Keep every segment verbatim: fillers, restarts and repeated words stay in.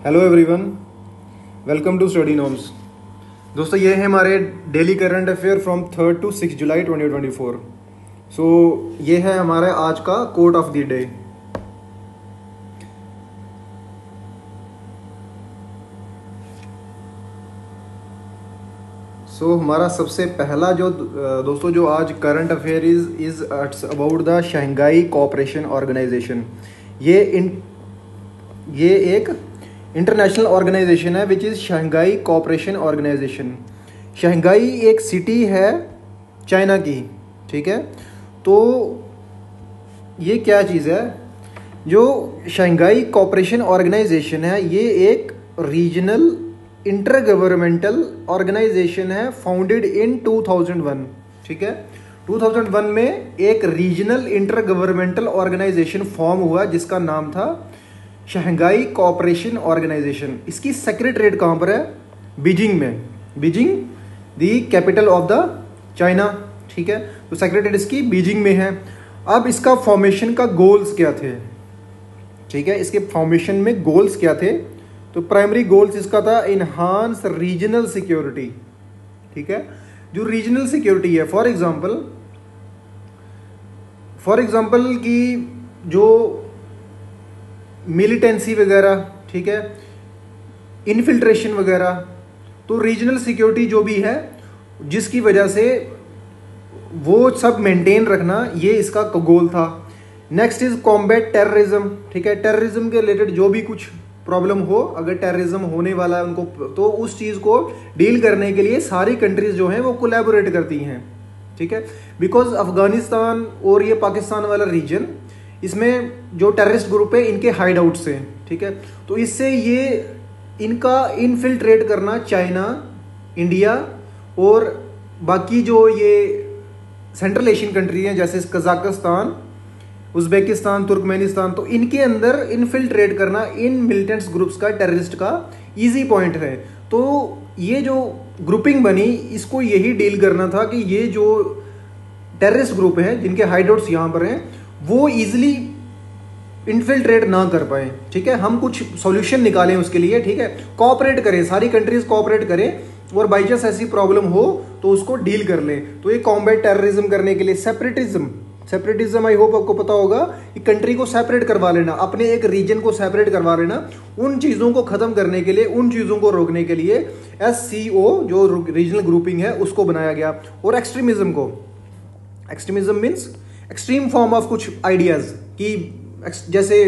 Hello everyone, welcome to study norms. दोस्तों, ये है हमारे daily current affair from third to six July twenty twenty four. So ये है हमारा आज का quote of the day. So so, हमारा सबसे पहला जो दोस्तों जो आज current affair is is it's about the Shanghai cooperation organisation. ये इन ये एक इंटरनेशनल ऑर्गेनाइजेशन है which is Shanghai cooperation organisation. Shanghai एक सिटी है चाइना की, ठीक है। तो ये क्या चीज़ है, जो शंघाई कोऑपरेशन ऑर्गेनाइजेशन है ये एक रीजनल इंटर गवर्नमेंटल ऑर्गेनाइजेशन है, founded in two thousand one, ठीक है। टू थाउजेंड वन में एक regional inter governmental organisation form हुआ जिसका नाम था शंघाई कोऑपरेशन ऑर्गेनाइजेशन। इसकी सेक्रेटरीट कहाँ पर है? बीजिंग में। Beijing the capital of the China, ठीक है। तो सेक्रेटरीट इसकी बीजिंग में है। अब इसका फॉर्मेशन का गोल्स क्या थे, ठीक है। इसके फॉर्मेशन में गोल्स क्या थे? तो प्राइमरी गोल्स इसका था इनहांस रीजनल सिक्योरिटी, ठीक है। जो रीजनल सिक्योरिटी है, फॉर एग्जांपल फॉर एग्जांपल की जो मिलिटेंसी वगैरह, ठीक है, इनफिल्ट्रेशन वगैरह, तो रीजनल सिक्योरिटी जो भी है जिसकी वजह से वो सब मेंटेन रखना, ये इसका गोल था। नेक्स्ट इज कॉम्बैट टेररिज्म, ठीक है। टेररिज्म के रिलेटेड जो भी कुछ प्रॉब्लम हो, अगर टेररिज्म होने वाला है उनको, तो उस चीज़ को डील करने के लिए सारी कंट्रीज जो हैं वो कोलैबोरेट करती हैं, ठीक है। बिकॉज अफगानिस्तान और ये पाकिस्तान वाला रीजन, इसमें जो टेररिस्ट ग्रुप है इनके हाइड आउट्स हैं, ठीक है। तो इससे ये इनका इनफिल्ट्रेट करना चाइना, इंडिया और बाकी जो ये सेंट्रल एशियन कंट्री हैं जैसे कजाकिस्तान, उज्बेकिस्तान, तुर्कमेनिस्तान, तो इनके अंदर इनफिल्ट्रेट करना इन मिलिटेंट्स ग्रुप्स का, टेररिस्ट का इजी पॉइंट है। तो ये जो ग्रुपिंग बनी, इसको यही डील करना था कि ये जो टेररिस्ट ग्रुप हैं जिनके हाइड आउट्स यहाँ पर हैं वो इजिली इन्फिल्ट्रेट ना कर पाए, ठीक है। हम कुछ सॉल्यूशन निकालें उसके लिए, ठीक है। कोऑपरेट करें, सारी कंट्रीज कोऑपरेट करें और बाई चांस ऐसी प्रॉब्लम हो तो उसको डील कर लें। तो ये कॉम्बैट टेररिज्म करने के लिए सेपरेटिज्म सेपरेटिज्म आई होप आपको पता होगा कि कंट्री को सेपरेट करवा लेना, अपने एक रीजन को सेपरेट करवा लेना, उन चीज़ों को ख़त्म करने के लिए, उन चीज़ों को रोकने के लिए एस सी ओ जो रीजनल ग्रुपिंग है उसको बनाया गया। और एक्सट्रीमिज्म को, extremism means extreme form of कुछ आइडियाज की, जैसे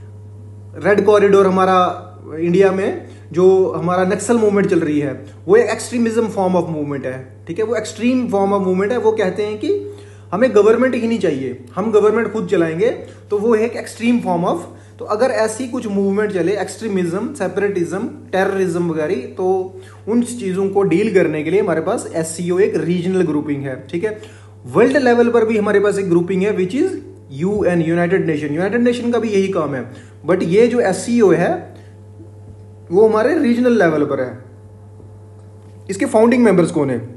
रेड कॉरिडोर हमारा इंडिया में जो हमारा नक्सल मूवमेंट चल रही है वो एक एक्सट्रीमिज्म फॉर्म ऑफ मूवमेंट है, ठीक है। वो एक्सट्रीम फॉर्म ऑफ मूवमेंट है। वो कहते हैं कि हमें गवर्नमेंट ही नहीं चाहिए, हम गवर्नमेंट खुद चलाएंगे, तो वो है एक एक्सट्रीम फॉर्म ऑफ। तो अगर ऐसी कुछ मूवमेंट चले, एक्सट्रीमिज्म, सेपरेटिज्म, टेररिज्म वगैरह, तो उन चीज़ों को डील करने के लिए हमारे पास एस सी ओ एक रीजनल ग्रुपिंग है, ठीक है। वर्ल्ड लेवल पर भी हमारे पास एक ग्रुपिंग है which is UN, united nation. United nation का भी यही काम है, बट ये जो एस सी ओ है वो हमारे रीजनल लेवल पर है। इसके फाउंडिंग मेंबर्स कौन है?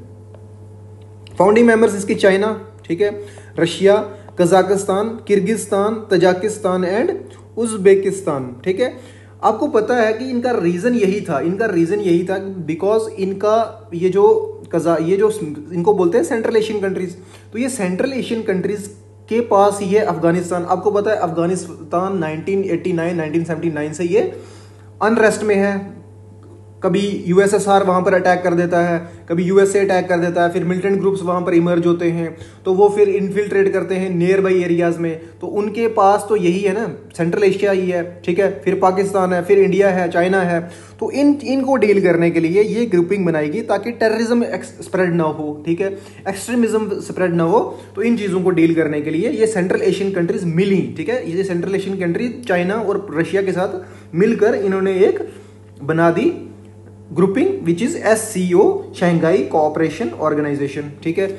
फाउंडिंग मेंबर्स इसकी चाइना, ठीक है, Russia, Kazakhstan, Kyrgyzstan, Tajikistan and Uzbekistan, ठीक है। आपको पता है कि इनका रीजन यही था, इनका रीजन यही था बिकॉज इनका ये जो कजा ये जो इनको बोलते हैं सेंट्रल एशियन कंट्रीज, तो ये सेंट्रल एशियन कंट्रीज के पास ही है अफगानिस्तान। आपको पता है Afghanistan nineteen eighty nine nineteen seventy nine से ये अनरेस्ट में है। कभी यूएसएसआर वहाँ पर अटैक कर देता है, कभी यूएसए अटैक कर देता है, फिर मिलिटेंट ग्रुप्स वहाँ पर इमर्ज होते हैं, तो वो फिर इन्फिल्ट्रेट करते हैं नियर बाई एरियाज में। तो उनके पास तो यही है ना, सेंट्रल एशिया ही है, ठीक है। फिर पाकिस्तान है, फिर इंडिया है, चाइना है। तो इन इनको डील करने के लिए ये ग्रुपिंग बनाएगी ताकि टेररिज्म स्प्रेड ना हो, ठीक है, एक्सट्रीमिज्म स्प्रेड ना हो। तो इन चीज़ों को डील करने के लिए ये सेंट्रल एशियन कंट्रीज मिली, ठीक है। ये सेंट्रल एशियन कंट्री चाइना और रशिया के साथ मिलकर इन्होंने एक बना दी grouping which is S C O, Shanghai cooperation organisation, ठीक है।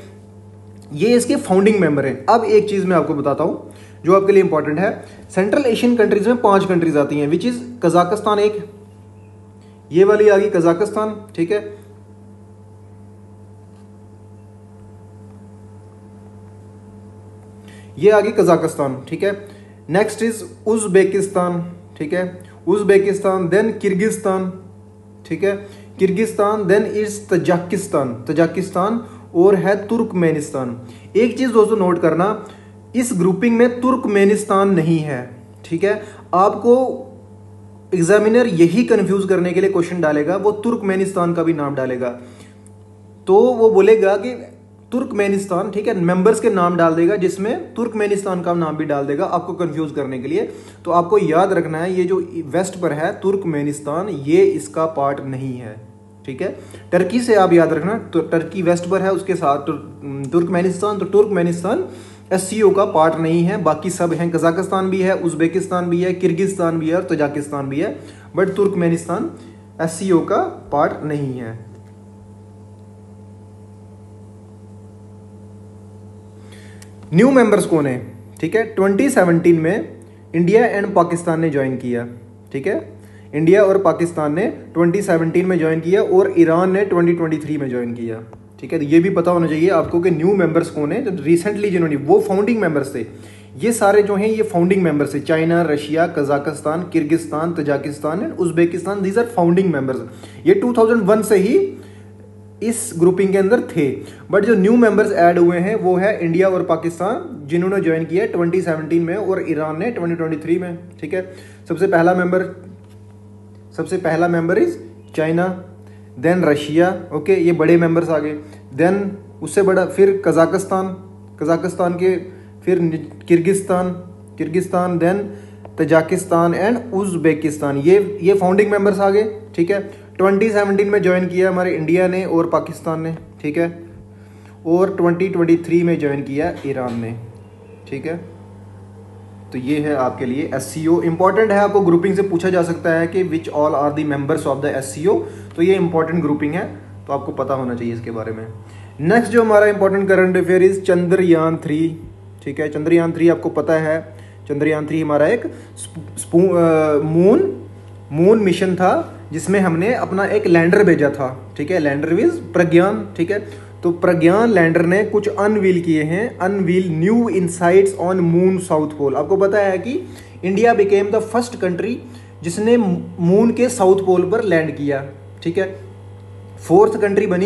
ये इसके फाउंडिंग मेंबर हैं। अब एक चीज मैं आपको बताता हूं जो आपके लिए इंपॉर्टेंट है। सेंट्रल एशियन कंट्रीज में पांच कंट्रीज आती हैं विच इज कजाकिस्तान, एक ये वाली आ गई कजाकिस्तान, ठीक है। ये आ गई कजाकिस्तान, ठीक है। नेक्स्ट इज उज्बेकिस्तान, ठीक है। उज्बेकिस्तान, देन किर्गिस्तान, ठीक है, Kyrgyzstan, then is Tajikistan, Tajikistan, और है तुर्कमेनिस्तान। एक चीज दोस्तों नोट करना, इस ग्रुपिंग में तुर्कमेनिस्तान नहीं है, ठीक है। आपको एग्जामिनर यही कंफ्यूज करने के लिए क्वेश्चन डालेगा, वो तुर्कमेनिस्तान का भी नाम डालेगा, तो वो बोलेगा कि तुर्कमेनिस्तान, ठीक है, मेंबर्स के नाम डाल देगा जिसमें तुर्कमेनिस्तान का नाम भी डाल देगा आपको कंफ्यूज करने के लिए। तो आपको याद रखना है ये जो वेस्ट पर है तुर्कमेनिस्तान, ये इसका पार्ट नहीं है, ठीक है। टर्की से आप याद रखना, तो टर्की वेस्ट पर है, उसके साथ तुर्कमेनिस्तान, तो तुर्कमेनिस्तान एससीओ का पार्ट नहीं है, बाकी सब हैं, कजाकिस्तान भी है, उज्बेकिस्तान भी है, किर्गिस्तान भी है और तजाकिस्तान भी है, बट तुर्कमेनिस्तान एससीओ का पार्ट नहीं है। न्यू मेंबर्स कौन है, ठीक है, ट्वेंटी सेवनटीन में इंडिया एंड पाकिस्तान ने ज्वाइन किया, ठीक है, इंडिया और पाकिस्तान ने ट्वेंटी सेवनटीन में ज्वाइन किया और ईरान ने ट्वेंटी ट्वेंटी थ्री में ज्वाइन किया, ठीक है। तो ये भी पता होना चाहिए आपको कि न्यू मेंबर्स कौन है, तो रिसेंटली जिन्होंने, वो फाउंडिंग मेंबर्स थे, ये सारे जो हैं ये फाउंडिंग मेंबर्स थे, China, Russia, Kazakhstan, Kyrgyzstan, Tajikistan and Uzbekistan, these are founding members. ये टू थाउजेंड वन से ही इस ग्रुपिंग के अंदर थे, बट जो न्यू मेंबर्स ऐड हुए हैं वो है इंडिया और पाकिस्तान, जिन्होंने ज्वाइन किया ट्वेंटी सेवनटीन में, और ईरान ने ट्वेंटी ट्वेंटी थ्री में, ठीक है। सबसे पहला मेंबर सबसे पहला member is China, then Russia, okay, ये बड़े मेंबर्स आ गए, देन उससे बड़ा फिर कजाकिस्तान, कजाकिस्तान के फिर Kyrgyzstan, Kyrgyzstan, then Tajikistan and Uzbekistan, ये ये फाउंडिंग मेंबर्स आ गए, ठीक है। ट्वेंटी सेवनटीन में ज्वाइन किया हमारे इंडिया ने और पाकिस्तान ने, ठीक है, और ट्वेंटी ट्वेंटी थ्री में ज्वाइन किया ईरान ने, ठीक है। तो ये है आपके लिए एससीओ, इंपॉर्टेंट है, आपको ग्रुपिंग से पूछा जा सकता है कि which all are the members of the SCO, तो ये इंपॉर्टेंट ग्रुपिंग है, तो आपको पता होना चाहिए इसके बारे में। नेक्स्ट जो हमारा important current affair is Chandrayaan three, ठीक है। चंद्रयान थ्री आपको पता है, चंद्रयान थ्री हमारा एक मून मून मिशन था जिसमें हमने अपना एक लैंडर भेजा था, ठीक है, लैंडर विज प्रज्ञान, ठीक है। तो प्रज्ञान लैंडर ने कुछ अनवील किए हैं, unveil new insights on moon south pole. आपको पता है कि India became the first country जिसने मून के साउथ पोल पर लैंड किया, ठीक है। फोर्थ कंट्री बनी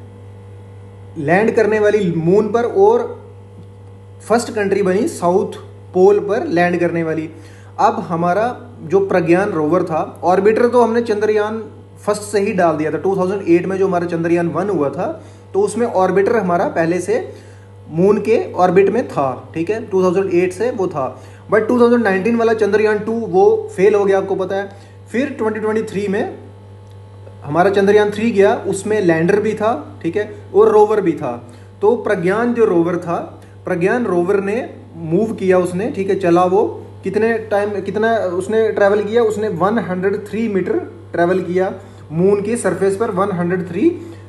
लैंड करने वाली मून पर, और फर्स्ट कंट्री बनी साउथ पोल पर लैंड करने वाली। अब हमारा जो प्रज्ञान रोवर था, ऑर्बिटर तो हमने चंद्रयान फर्स्ट से ही डाल दिया था, टू थाउजेंड एट में जो हमारा चंद्रयान वन हुआ था, तो उसमें ऑर्बिटर हमारा पहले से मून के ऑर्बिट में था, ठीक है, टू थाउजेंड एट से वो था। बट टू थाउजेंड नाइनटीन वाला चंद्रयान टू वो फेल हो गया, आपको पता है। फिर ट्वेंटी ट्वेंटी थ्री में हमारा चंद्रयान थ्री गया, उसमें लैंडर भी था, ठीक है, और रोवर भी था। तो प्रज्ञान जो रोवर था, प्रज्ञान रोवर ने मूव किया उसने, ठीक है, चला वो कितने टाइम कितना उसने ट्रैवल किया, उसने one hundred three metre travel किया मून की सरफेस पर, वन हंड्रेड थ्री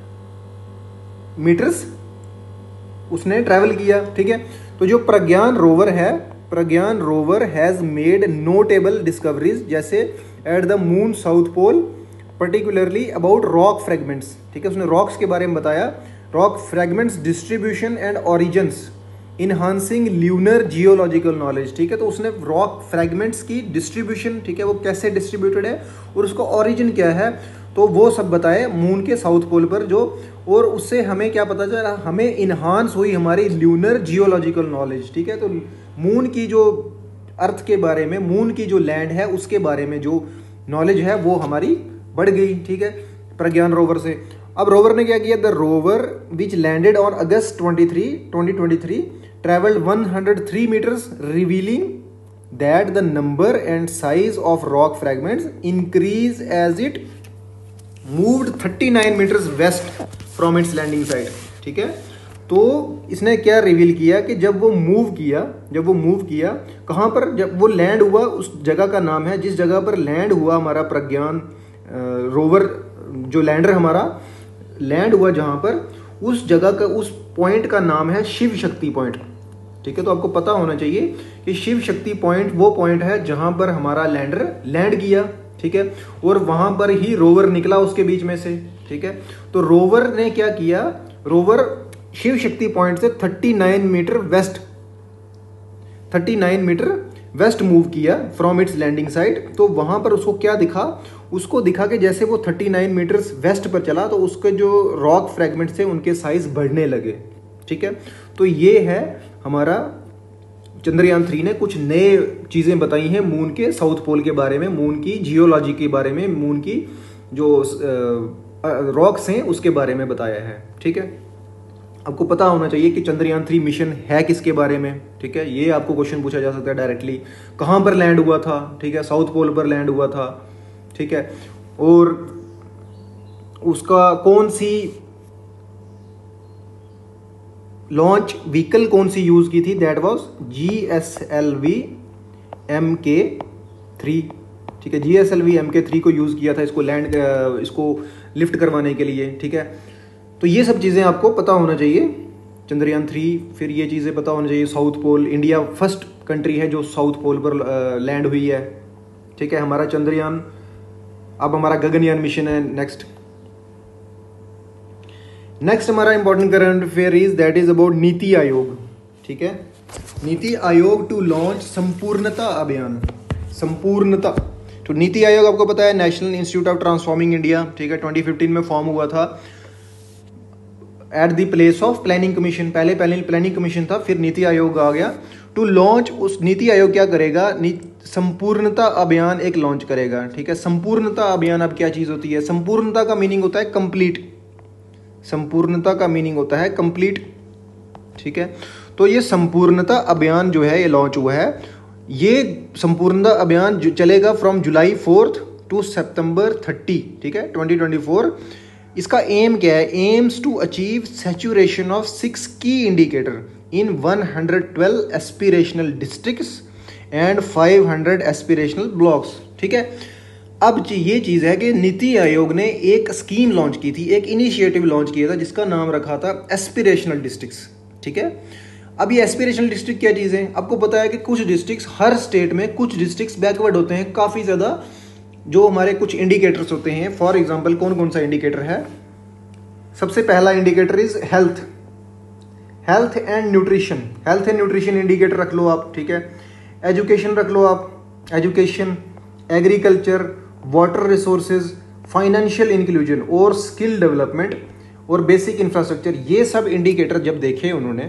मीटर्स उसने ट्रैवल किया, ठीक है। तो जो प्रज्ञान रोवर है, Pragyan rover has made notable discoveries, जैसे at the moon south pole, particularly about rock fragments, ठीक है, उसने रॉक्स के बारे में बताया, rock fragments distribution and origins, enhancing lunar geological knowledge, ठीक है। तो उसने रॉक फ्रेगमेंट्स की डिस्ट्रीब्यूशन, ठीक है, वो कैसे डिस्ट्रीब्यूटेड है और उसका ऑरिजिन क्या है, तो वो सब बताए मून के साउथ पोल पर जो, और उससे हमें क्या पता चला, हमें इन्हांस हुई हमारी ल्यूनर जियोलॉजिकल नॉलेज, ठीक है। तो मून की जो अर्थ के बारे में, मून की जो लैंड है उसके बारे में जो नॉलेज है वो हमारी बढ़ गई, ठीक है, प्रज्ञान रोवर से। अब रोवर ने क्या किया, the rover which landed on August twenty three twenty twenty three traveled one hundred three meters, revealing that the number and size of rock fragments increase as it moved thirty-nine meters west from its landing site, ठीक है। तो इसने क्या reveal किया कि जब वो move किया जब वो मूव किया कहाँ पर, जब वो लैंड हुआ, उस जगह का नाम है, जिस जगह पर लैंड हुआ हमारा प्रज्ञान रोवर, जो लैंडर हमारा लैंड हुआ जहाँ पर, उस जगह का, उस पॉइंट का नाम है शिव शक्ति पॉइंट, ठीक है। तो आपको पता होना चाहिए कि शिव शक्ति पॉइंट वो पॉइंट है जहां पर हमारा लैंडर लैंड किया, ठीक है, और वहां पर ही रोवर निकला उसके बीच में से, ठीक है। तो रोवर ने क्या किया, रोवर शिव शक्ति पॉइंट से thirty nine metre west thirty nine metre west move किया फ्रॉम इट्स लैंडिंग साइट, तो वहाँ पर उसको क्या दिखा, उसको दिखा कि जैसे वो थर्टी नाइन मीटर्स वेस्ट पर चला तो उसके जो रॉक फ्रैगमेंट्स थे उनके साइज बढ़ने लगे। ठीक है, तो ये है हमारा चंद्रयान थ्री ने कुछ नए चीज़ें बताई हैं मून के साउथ पोल के बारे में, मून की जियोलॉजी के बारे में, मून की जो रॉक्स हैं उसके बारे में बताया है। ठीक है, आपको पता होना चाहिए कि चंद्रयान थ्री मिशन है किसके बारे में। ठीक है, ये आपको क्वेश्चन पूछा जा सकता है डायरेक्टली, कहाँ पर लैंड हुआ था। ठीक है, साउथ पोल पर लैंड हुआ था। ठीक है, और उसका कौन सी लॉन्च व्हीकल कौन सी यूज की थी, that was G S L V M K three. ठीक है, G S L V M K three को यूज किया था इसको लैंड इसको लिफ्ट करवाने के लिए। ठीक है, तो ये सब चीज़ें आपको पता होना चाहिए चंद्रयान थ्री। फिर ये चीज़ें पता होना चाहिए south pole, India first country है जो साउथ पोल पर लैंड हुई है। ठीक है, हमारा चंद्रयान अब हमारा गगनयान मिशन है नेक्स्ट। नेक्स्ट हमारा important current affair is that is about NITI Aayog. ठीक है, नीति आयोग टू लॉन्च संपूर्णता अभियान। संपूर्णता, तो नीति आयोग आपको पता है national institute of transforming India. ठीक है, ट्वेंटी फिफ्टीन में फॉर्म हुआ था at the place of planning commission. पहले पहले प्लानिंग कमीशन था, फिर नीति आयोग आ गया टू लॉन्च। उस नीति आयोग क्या करेगा, संपूर्णता अभियान एक लॉन्च करेगा। ठीक है, संपूर्णता अभियान अब क्या चीज होती है, संपूर्णता का मीनिंग होता है कंप्लीट। संपूर्णता का मीनिंग होता है कंप्लीट। ठीक है, तो ये संपूर्णता अभियान जो है ये लॉन्च हुआ है। ये संपूर्णता अभियान जो चलेगा from July fourth to September thirty. ठीक है, ट्वेंटी ट्वेंटी फोर। इसका एम क्या है, aims to achieve saturation of six key indicator in one hundred twelve aspirational districts and five hundred aspirational blocks. ठीक है, अब ये चीज़ है कि नीति आयोग ने एक स्कीम लॉन्च की थी, एक इनिशिएटिव लॉन्च किया था जिसका नाम रखा था एस्पिरेशनल डिस्ट्रिक्ट्स। ठीक है, अब ये एस्पिरेशनल डिस्ट्रिक्ट क्या चीज़ है, आपको पता है कि कुछ डिस्ट्रिक्ट्स, हर स्टेट में कुछ डिस्ट्रिक्ट्स बैकवर्ड होते हैं काफ़ी ज़्यादा, जो हमारे कुछ इंडिकेटर्स होते हैं। फॉर एग्जाम्पल कौन कौन सा इंडिकेटर है, सबसे पहला indicator is health, health and nutrition. Health and nutrition indicator रख लो आप। ठीक है, एजुकेशन रख लो आप, education, agriculture, water resources, financial inclusion और स्किल डेवलपमेंट और बेसिक इंफ्रास्ट्रक्चर। ये सब इंडिकेटर जब देखे उन्होंने,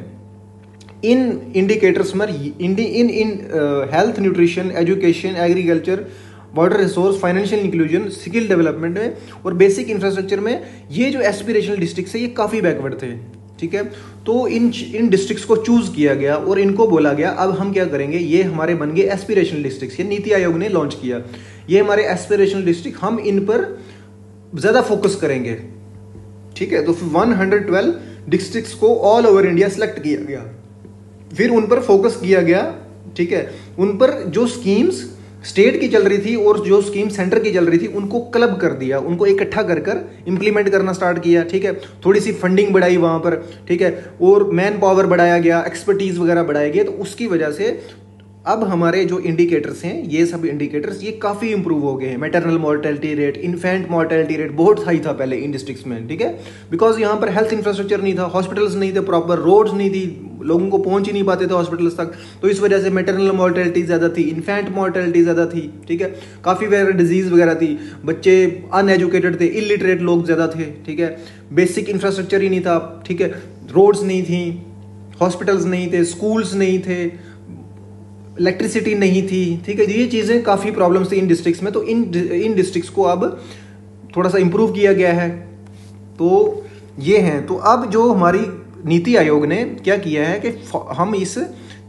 इन इंडिकेटर्स में इन इन इन health, nutrition, education, agriculture, water resource, financial inclusion, skill development में और बेसिक इंफ्रास्ट्रक्चर में ये जो एस्पिरेशनल डिस्ट्रिक्ट है ये काफ़ी बैकवर्ड थे। ठीक है, तो इन इन डिस्ट्रिक्ट्स को चूज किया गया और इनको बोला गया अब हम क्या करेंगे, ये हमारे बन गए एस्पिरेशनल डिस्ट्रिक्ट्स। ये नीति आयोग ने लॉन्च किया, ये हमारे एस्पिरेशनल डिस्ट्रिक्ट, हम इन पर ज़्यादा फोकस करेंगे। ठीक है, तो वन हंड्रेड ट्वेल्व डिस्ट्रिक्ट्स को ऑल ओवर इंडिया सेलेक्ट किया गया, फिर उन पर फोकस किया गया। ठीक है, उन पर जो स्कीम्स स्टेट की चल रही थी और जो स्कीम सेंटर की चल रही थी उनको क्लब कर दिया, उनको इकट्ठा कर कर इंप्लीमेंट करना स्टार्ट किया। ठीक है, थोड़ी सी फंडिंग बढ़ाई वहाँ पर। ठीक है, और मैन पावर बढ़ाया गया, एक्सपर्टीज वगैरह बढ़ाया गया, तो उसकी वजह से अब हमारे जो इंडिकेटर्स हैं, ये सब इंडिकेटर्स ये काफ़ी इंप्रूव हो गए हैं। Maternal mortality rate, infant mortality rate बहुत हाई था पहले इन डिस्ट्रिक्ट्स में। ठीक है, बिकॉज यहाँ पर हेल्थ इंफ्रास्ट्रक्चर नहीं था, हॉस्पिटल्स नहीं थे, प्रॉपर रोड्स नहीं थी, लोगों को पहुंच ही नहीं पाते थे हॉस्पिटल्स तक, तो इस वजह से मैटरनल मॉर्टेलिटी ज़्यादा थी, इन्फेंट मॉर्टेलिटी ज़्यादा थी। ठीक है, काफ़ी वगैरह डिजीज़ वगैरह थी, बच्चे अनएजुकेटेड थे, इलिटरेट लोग ज़्यादा थे। ठीक है, बेसिक इंफ्रास्ट्रक्चर ही नहीं था। ठीक है, रोड्स नहीं थी, हॉस्पिटल्स नहीं थे, स्कूल्स नहीं थे, इलेक्ट्रिसिटी नहीं थी। ठीक है, ये चीज़ें काफ़ी प्रॉब्लम्स थी इन डिस्ट्रिक्ट्स में, तो इन इन डिस्ट्रिक्ट्स को अब थोड़ा सा इम्प्रूव किया गया है। तो ये हैं, तो अब जो हमारी नीति आयोग ने क्या किया है कि हम इस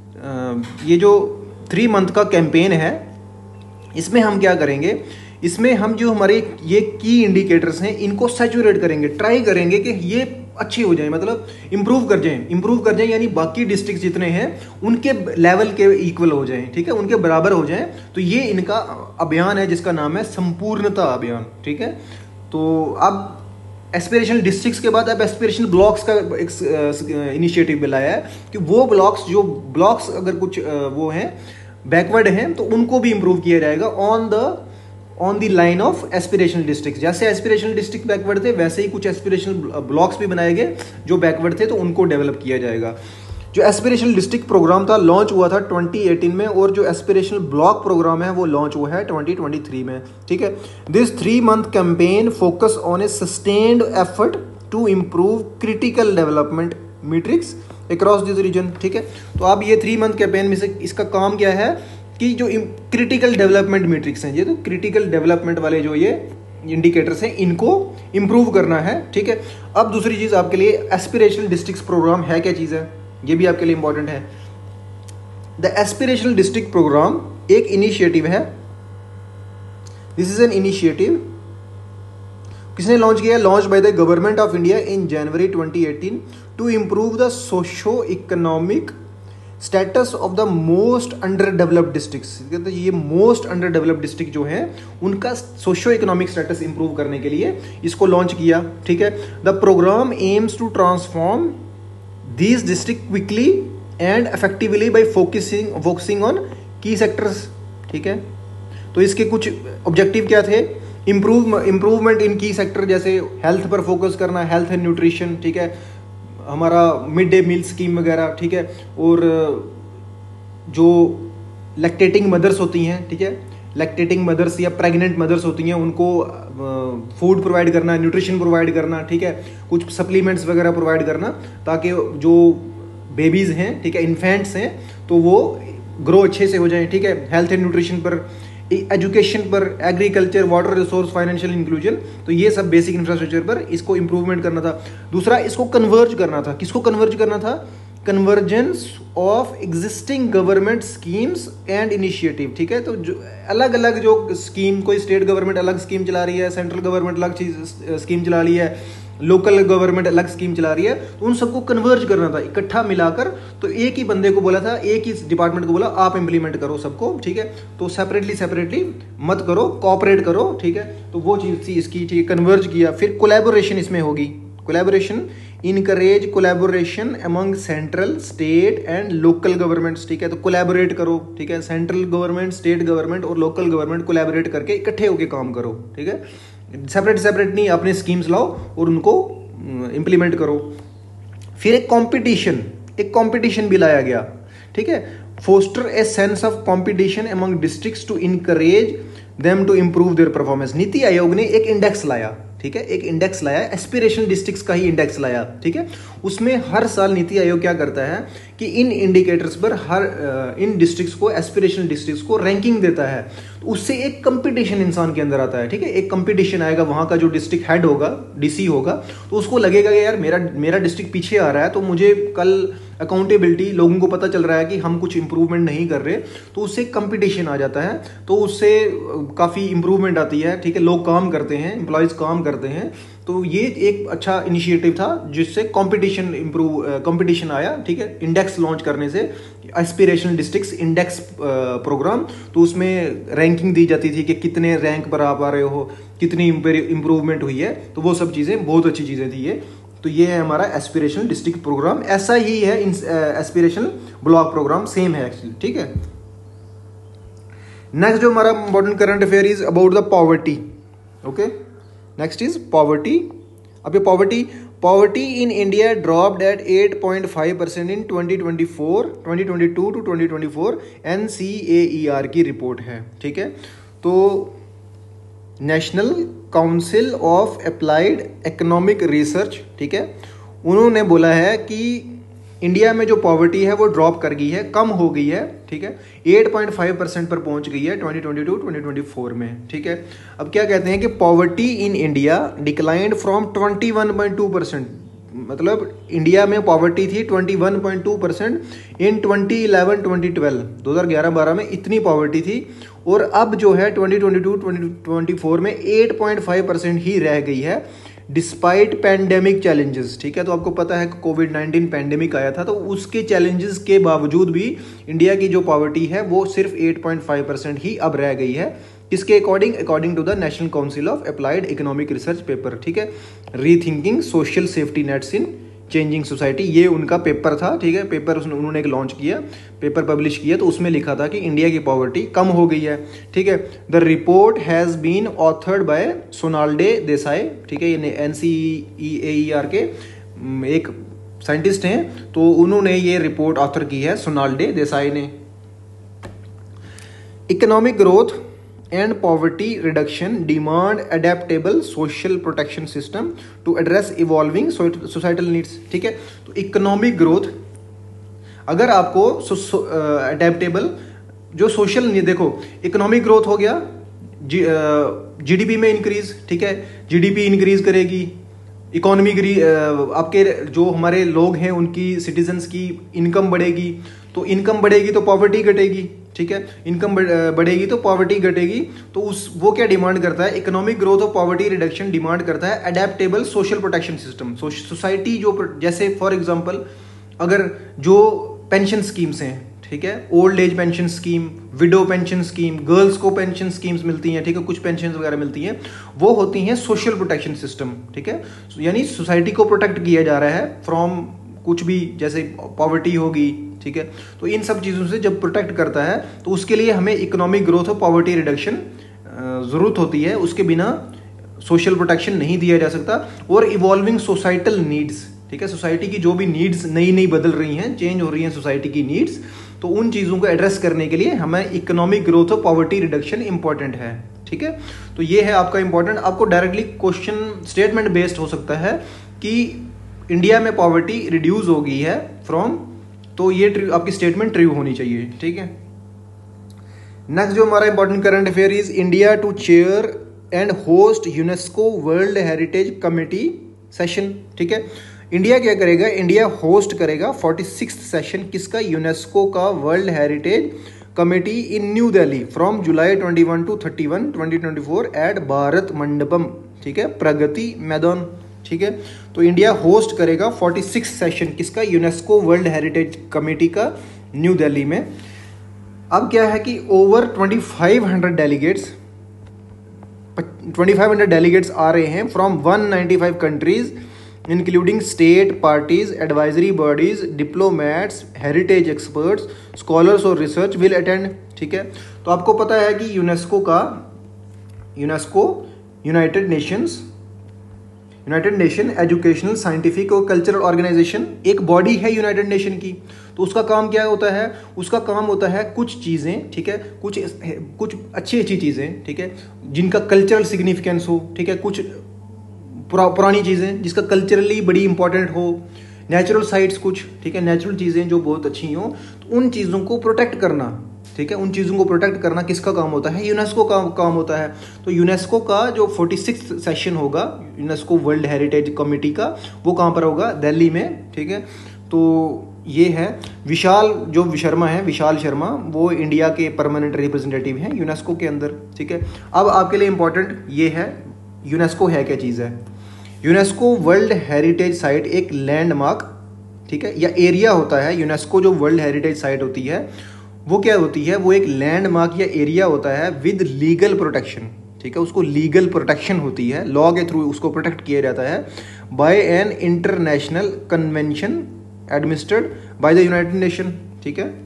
ये जो थ्री मंथ का कैंपेन है इसमें हम क्या करेंगे, इसमें हम जो हमारे ये की इंडिकेटर्स हैं इनको सैचुरेट करेंगे, ट्राई करेंगे कि ये अच्छी हो जाए, मतलब इंप्रूव कर जाएं, इंप्रूव कर जाएं यानी बाकी डिस्ट्रिक्ट जितने हैं उनके लेवल के इक्वल हो जाएं। ठीक है, उनके बराबर हो जाएं। तो ये इनका अभियान है जिसका नाम है संपूर्णता अभियान। ठीक है, तो अब एस्पिरेशनल डिस्ट्रिक्ट्स के बाद अब एस्पिरेशनल ब्लॉक्स का एक इनिशिएटिव भी लाया है कि वो ब्लॉक्स जो ब्लॉक्स अगर कुछ वो हैं बैकवर्ड हैं तो उनको भी इंप्रूव किया जाएगा on the on the line of aspirational district. जैसे एस्पिरेशनल डिस्ट्रिक्ट बैकवर्ड थे वैसे ही कुछ एस्पिरेशनल ब्लॉक्स भी बनाए गए जो बैकवर्ड थे, तो उनको डेवलप किया जाएगा। जो एस्पिरेशनल डिस्ट्रिक्ट प्रोग्राम था लॉन्च हुआ था ट्वेंटी एटीन में, और जो एस्पिरेशनल ब्लॉक प्रोग्राम है वो लॉन्च हुआ है ट्वेंटी ट्वेंटी थ्री में, ठीक है। This three month campaign focus on a sustained effort to improve critical development matrix across this region, ठीक है। तो अब ये थ्री मंथ कैंपेन में से इसका काम क्या है कि जो क्रिटिकल डेवलपमेंट मैट्रिक्स हैं, ये तो क्रिटिकल डेवलपमेंट वाले जो ये इंडिकेटर्स हैं इनको इम्प्रूव करना है, ठीक है। अब दूसरी चीज़ आपके लिए एस्पिरेशनल डिस्ट्रिक्ट प्रोग्राम है, क्या चीज़ है ये भी आपके लिए इंपॉर्टेंट है। द एस्पिरेशनल डिस्ट्रिक्ट प्रोग्राम एक इनिशिएटिव है, दिस इज एन इनिशिएटिव, किसने लॉन्च किया? Launch by the government of India in January twenty eighteen to improve the socio economic status of the most under developed districts. तो ये most under developed district जो है उनका socio economic status improve करने के लिए इसको लॉन्च किया, ठीक है। The programme aims to transform these district quickly and effectively by focusing focusing on key sectors, ठीक है। तो इसके कुछ ऑब्जेक्टिव क्या थे? इम्प्रूव इम्प्रूवमेंट इन की सेक्टर, जैसे हेल्थ पर फोकस करना, हेल्थ एंड न्यूट्रिशन, ठीक है, हमारा मिड डे मील स्कीम वगैरह, ठीक है। और जो लैक्टेटिंग मदर्स होती हैं, ठीक है, लैक्टेटिंग मदर्स या प्रेग्नेंट मदर्स होती हैं उनको फूड प्रोवाइड करना, न्यूट्रिशन प्रोवाइड करना, ठीक है, कुछ सप्लीमेंट्स वगैरह प्रोवाइड करना ताकि जो बेबीज़ हैं, ठीक है, इन्फेंट्स हैं, तो वो ग्रो अच्छे से हो जाएं, ठीक है। हेल्थ एंड न्यूट्रिशन पर, एजुकेशन पर, agriculture, water resource, financial inclusion, तो ये सब बेसिक इंफ्रास्ट्रक्चर पर इसको इंप्रूवमेंट करना था। दूसरा, इसको कन्वर्ज करना था। किसको कन्वर्ज करना था? Convergence of existing government schemes and initiative, ठीक है। तो जो अलग अलग जो स्कीम, कोई स्टेट गवर्नमेंट अलग स्कीम चला रही है, सेंट्रल गवर्नमेंट अलग चीज स्कीम चला रही है, लोकल गवर्नमेंट अलग स्कीम चला रही है, तो उन सबको कन्वर्ज करना था, इकट्ठा मिलाकर। तो एक ही बंदे को बोला था, एक ही डिपार्टमेंट को बोला आप इंप्लीमेंट करो सबको, ठीक है। तो सेपरेटली सेपरेटली मत करो, कोऑपरेट करो, ठीक है। तो वो चीज़ थी इसकी, ठीक है, कन्वर्ज किया। फिर कोलैबोरेशन इसमें होगी, collaboration, encourage collaboration among central, state and local governments, ठीक है। तो कोलैबोरेट करो, ठीक है, सेंट्रल गवर्नमेंट, स्टेट गवर्नमेंट और लोकल गवर्नमेंट कोलैबोरेट करके इकट्ठे होकर काम करो, ठीक है। सेपरेट सेपरेट नहीं, अपने स्कीम्स लाओ और उनको इम्प्लीमेंट करो। फिर एक कंपटीशन, एक कंपटीशन भी लाया गया, ठीक है। Foster a sense of competition among districts to encourage them to improve their performance. NITI Aayog ने एक इंडेक्स लाया, ठीक है, एक इंडेक्स लाया, एस्पिरेशनल डिस्ट्रिक्ट्स का ही इंडेक्स लाया, ठीक है। उसमें हर साल नीति आयोग क्या करता है कि इन इंडिकेटर्स पर हर इन डिस्ट्रिक्ट्स को, एस्पिरेशनल डिस्ट्रिक्ट्स को रैंकिंग देता है। तो उससे एक कंपटीशन इंसान के अंदर आता है, ठीक है। एक कंपटीशन आएगा, वहाँ का जो डिस्ट्रिक्ट हेड होगा, डीसी होगा, तो उसको लगेगा कि यार मेरा मेरा डिस्ट्रिक्ट पीछे आ रहा है, तो मुझे कल अकाउंटेबिलिटी, लोगों को पता चल रहा है कि हम कुछ इंप्रूवमेंट नहीं कर रहे, तो उससे कंपटीशन आ जाता है, तो उससे काफ़ी इंप्रूवमेंट आती है, ठीक है। लोग काम करते हैं, एम्प्लॉयज़ काम करते हैं। तो ये एक अच्छा इनिशिएटिव था जिससे कंपटीशन इंप्रूव कंपटीशन आया, ठीक है, इंडेक्स लॉन्च करने से, एस्पिरेशनल डिस्ट्रिक्ट्स इंडेक्स प्रोग्राम। तो उसमें रैंकिंग दी जाती थी कि कितने रैंक पर आप आ रहे हो, कितनी इंप्रूवमेंट हुई है, तो वो सब चीज़ें बहुत अच्छी चीज़ें थी ये। तो ये है हमारा एस्पिरेशनल डिस्ट्रिक्ट प्रोग्राम, ऐसा ही है एस्पिरेशनल ब्लॉक प्रोग्राम, सेम है एक्चुअली, ठीक है। नेक्स्ट जो हमारा important current affair is about the poverty, okay. Next is poverty. अब ये poverty poverty in India dropped at eight point five percent in twenty twenty four twenty twenty two to twenty twenty four N C A E R की report है, ठीक है। तो national council of applied economic research, ठीक है, उन्होंने बोला है कि इंडिया में जो पॉवर्टी है वो ड्रॉप कर गई है, कम हो गई है, ठीक है, एट पॉइंट फाइव परसेंट पर पहुंच गई है twenty twenty two twenty twenty four में, ठीक है। अब क्या कहते हैं कि poverty in India declined from twenty one point two percent, मतलब इंडिया में पॉवर्टी थी twenty one point two percent in twenty eleven twenty twelve, दो हज़ार ग्यारह बारह में इतनी पॉवर्टी थी, और अब जो है twenty twenty two twenty twenty four में एट पॉइंट फाइव परसेंट ही रह गई है डिस्पाइट पैंडेमिक चैलेंजेस, ठीक है। तो आपको पता है कि कोविड नाइन्टीन पैंडेमिक आया था, तो उसके चैलेंजेस के बावजूद भी इंडिया की जो पॉवर्टी है वो सिर्फ एट पॉइंट फाइव परसेंट ही अब रह गई है। किसके according? According to the national council of applied economic research paper, ठीक है, rethinking social safety nets in changing society, ये उनका पेपर था, ठीक है। पेपर उन्होंने एक लॉन्च किया, पेपर पब्लिश किया, तो उसमें लिखा था कि इंडिया की पॉवर्टी कम हो गई है, ठीक है। The report has been authored by Sonalde Desai, ठीक है, ये N C E A E are के एक साइंटिस्ट हैं, तो उन्होंने ये रिपोर्ट ऑथर की है, सोनाल्डे देसाई ने। Economic growth and poverty reduction demand adaptable social protection system to address evolving societal needs. ठीक है, तो इकोनॉमिक ग्रोथ, अगर आपको अडेप्टेबल जो सोशल, देखो इकोनॉमिक ग्रोथ हो गया, जी जीडीपी में इंक्रीज, ठीक है, जीडीपी इंक्रीज करेगी, इकोनॉमी आपके जो हमारे लोग हैं उनकी सिटीजन्स की इनकम बढ़ेगी, तो इनकम बढ़ेगी तो पॉवर्टी घटेगी, ठीक है, इनकम बढ़ेगी तो पॉवर्टी घटेगी। तो उस वो क्या डिमांड करता है, इकोनॉमिक ग्रोथ और पॉवर्टी रिडक्शन डिमांड करता है adaptable social protection system. Society जो, जैसे फॉर एग्जांपल अगर जो पेंशन स्कीम्स हैं, ठीक है, old age pension scheme, widow pension scheme, girls को पेंशन स्कीम्स मिलती हैं, ठीक है, कुछ पेंशन वगैरह मिलती हैं, वो होती हैं सोशल प्रोटेक्शन सिस्टम। ठीक है, यानी सोसाइटी को प्रोटेक्ट किया जा रहा है फ्रॉम कुछ भी, जैसे पॉवर्टी होगी, ठीक है, तो इन सब चीज़ों से जब प्रोटेक्ट करता है तो उसके लिए हमें इकोनॉमिक ग्रोथ और पॉवर्टी रिडक्शन ज़रूरत होती है, उसके बिना सोशल प्रोटेक्शन नहीं दिया जा सकता। और इवॉल्विंग सोसाइटल नीड्स, ठीक है, सोसाइटी की जो भी नीड्स नई नई बदल रही हैं, चेंज हो रही हैं सोसाइटी की नीड्स, तो उन चीज़ों को एड्रेस करने के लिए हमें इकोनॉमिक ग्रोथ और पॉवर्टी रिडक्शन इंपॉर्टेंट है। ठीक है, तो ये है आपका इंपॉर्टेंट। आपको डायरेक्टली क्वेश्चन स्टेटमेंट बेस्ड हो सकता है कि इंडिया में पॉवर्टी रिड्यूस हो गई है फ्रॉम, तो ये आपकी स्टेटमेंट ट्रू होनी चाहिए। ठीक है, नेक्स्ट जो हमारा important current affair is India to chair and host UNESCO world heritage committee session. ठीक है, इंडिया क्या करेगा, इंडिया होस्ट करेगा फोर्टी सिक्स्थ सेशन किसका, यूनेस्को का world heritage committee in New Delhi from July twenty one to thirty one twenty twenty four at Bharat Mandapam, ठीक है, प्रगति मैदान। ठीक है, तो इंडिया होस्ट करेगा फोर्टी सिक्स्थ सेशन किसका, यूनेस्को वर्ल्ड हेरिटेज कमेटी का न्यू दिल्ली में। अब क्या है कि over twenty five hundred delegates twenty five hundred delegates आ रहे हैं from one ninety five countries including state parties, advisory bodies, diplomats, heritage experts, scholars और रिसर्च विल अटेंड। ठीक है, तो आपको पता है कि यूनेस्को का UNESCO united nations united nation educational, scientific और कल्चरल ऑर्गेनाइजेशन एक बॉडी है यूनाइटेड नेशन की। तो उसका काम क्या होता है, उसका काम होता है कुछ चीज़ें, ठीक है, कुछ कुछ अच्छी अच्छी चीज़ें, ठीक है, जिनका कल्चरल सिग्निफिकेंस हो, ठीक है, कुछ पुरा, पुरानी चीज़ें जिसका कल्चरली बड़ी इंपॉर्टेंट हो, नेचुरल साइट्स कुछ, ठीक है, नेचुरल चीज़ें जो बहुत अच्छी हों, तो उन चीज़ों को प्रोटेक्ट करना, ठीक है, उन चीज़ों को प्रोटेक्ट करना किसका काम होता है, यूनेस्को का काम होता है। तो यूनेस्को का जो फोर्टी सिक्स्थ सेशन होगा यूनेस्को वर्ल्ड हेरिटेज कमेटी का, वो कहाँ पर होगा, दिल्ली में। ठीक है, तो ये है विशाल जो शर्मा है, विशाल शर्मा, वो इंडिया के परमानेंट रिप्रेजेंटेटिव हैं यूनेस्को के अंदर। ठीक है, अब आपके लिए इंपॉर्टेंट ये है यूनेस्को है क्या चीज़ है। यूनेस्को वर्ल्ड हेरिटेज साइट एक लैंडमार्क, ठीक है, या एरिया होता है। यूनेस्को जो वर्ल्ड हेरिटेज साइट होती है वो क्या होती है, वो एक लैंडमार्क या एरिया होता है विद लीगल प्रोटेक्शन। ठीक है, उसको लीगल प्रोटेक्शन होती है, लॉ के थ्रू उसको प्रोटेक्ट किया जाता है by an international convention administered by the united nation. ठीक है,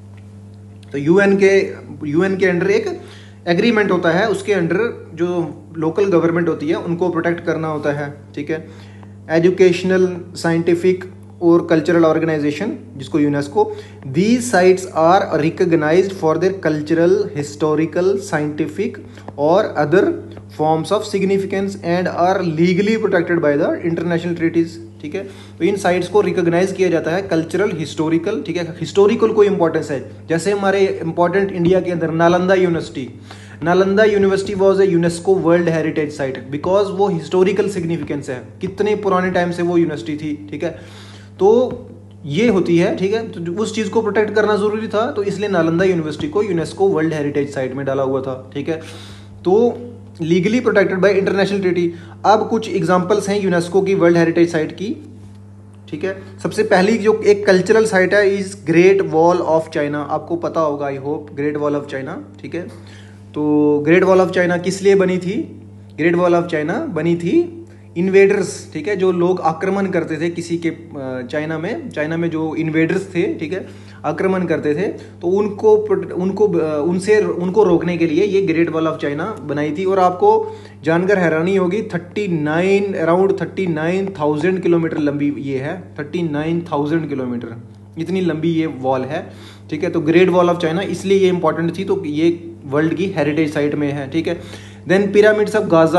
तो यूएन के यूएन के अंडर एक एग्रीमेंट होता है, उसके अंडर जो लोकल गवर्नमेंट होती है उनको प्रोटेक्ट करना होता है। ठीक है, एजुकेशनल, साइंटिफिक और कल्चरल ऑर्गेनाइजेशन जिसको UNESCO, these sites are recognised for their cultural, historical, scientific और other forms of significance and are legally protected by the international treaties. ठीक है, तो इन साइट्स को रिकॉग्नाइज किया जाता है, कल्चरल, हिस्टोरिकल। ठीक है, हिस्टोरिकल को इंपॉर्टेंस है, जैसे हमारे इंपॉर्टेंट इंडिया के अंदर Nalanda university Nalanda university was a UNESCO world heritage site because वो हिस्टोरिकल सिग्निफिकेंस है, कितने पुराने टाइम से वो यूनिवर्सिटी थी। ठीक है, तो ये होती है। ठीक है, तो उस चीज़ को प्रोटेक्ट करना जरूरी था, तो इसलिए नालंदा यूनिवर्सिटी को यूनेस्को वर्ल्ड हेरिटेज साइट में डाला हुआ था। ठीक है, तो legally protected by international treaty. अब कुछ एग्जांपल्स हैं यूनेस्को की वर्ल्ड हेरिटेज साइट की। ठीक है, सबसे पहली जो एक कल्चरल साइट है is great wall of China, आपको पता होगा I hope, great wall of China. ठीक है, तो ग्रेट वॉल ऑफ चाइना किस लिए बनी थी, ग्रेट वॉल ऑफ चाइना बनी थी इन्वेडर्स, ठीक है, जो लोग आक्रमण करते थे किसी के चाइना में चाइना में जो इन्वेडर्स थे, ठीक है, आक्रमण करते थे, तो उनको उनको उनसे उनको रोकने के लिए ये ग्रेट वॉल ऑफ चाइना बनाई थी। और आपको जानकर हैरानी होगी, thirty nine around thirty nine thousand kilometre लंबी ये है, थर्टी नाइन थाउजेंड किलोमीटर इतनी लंबी ये वॉल है, ठीक है। तो ग्रेट वॉल ऑफ चाइना इसलिए ये इंपॉर्टेंट थी, तो ये वर्ल्ड की हेरिटेज साइट में है, ठीक है। Then pyramids of Giza,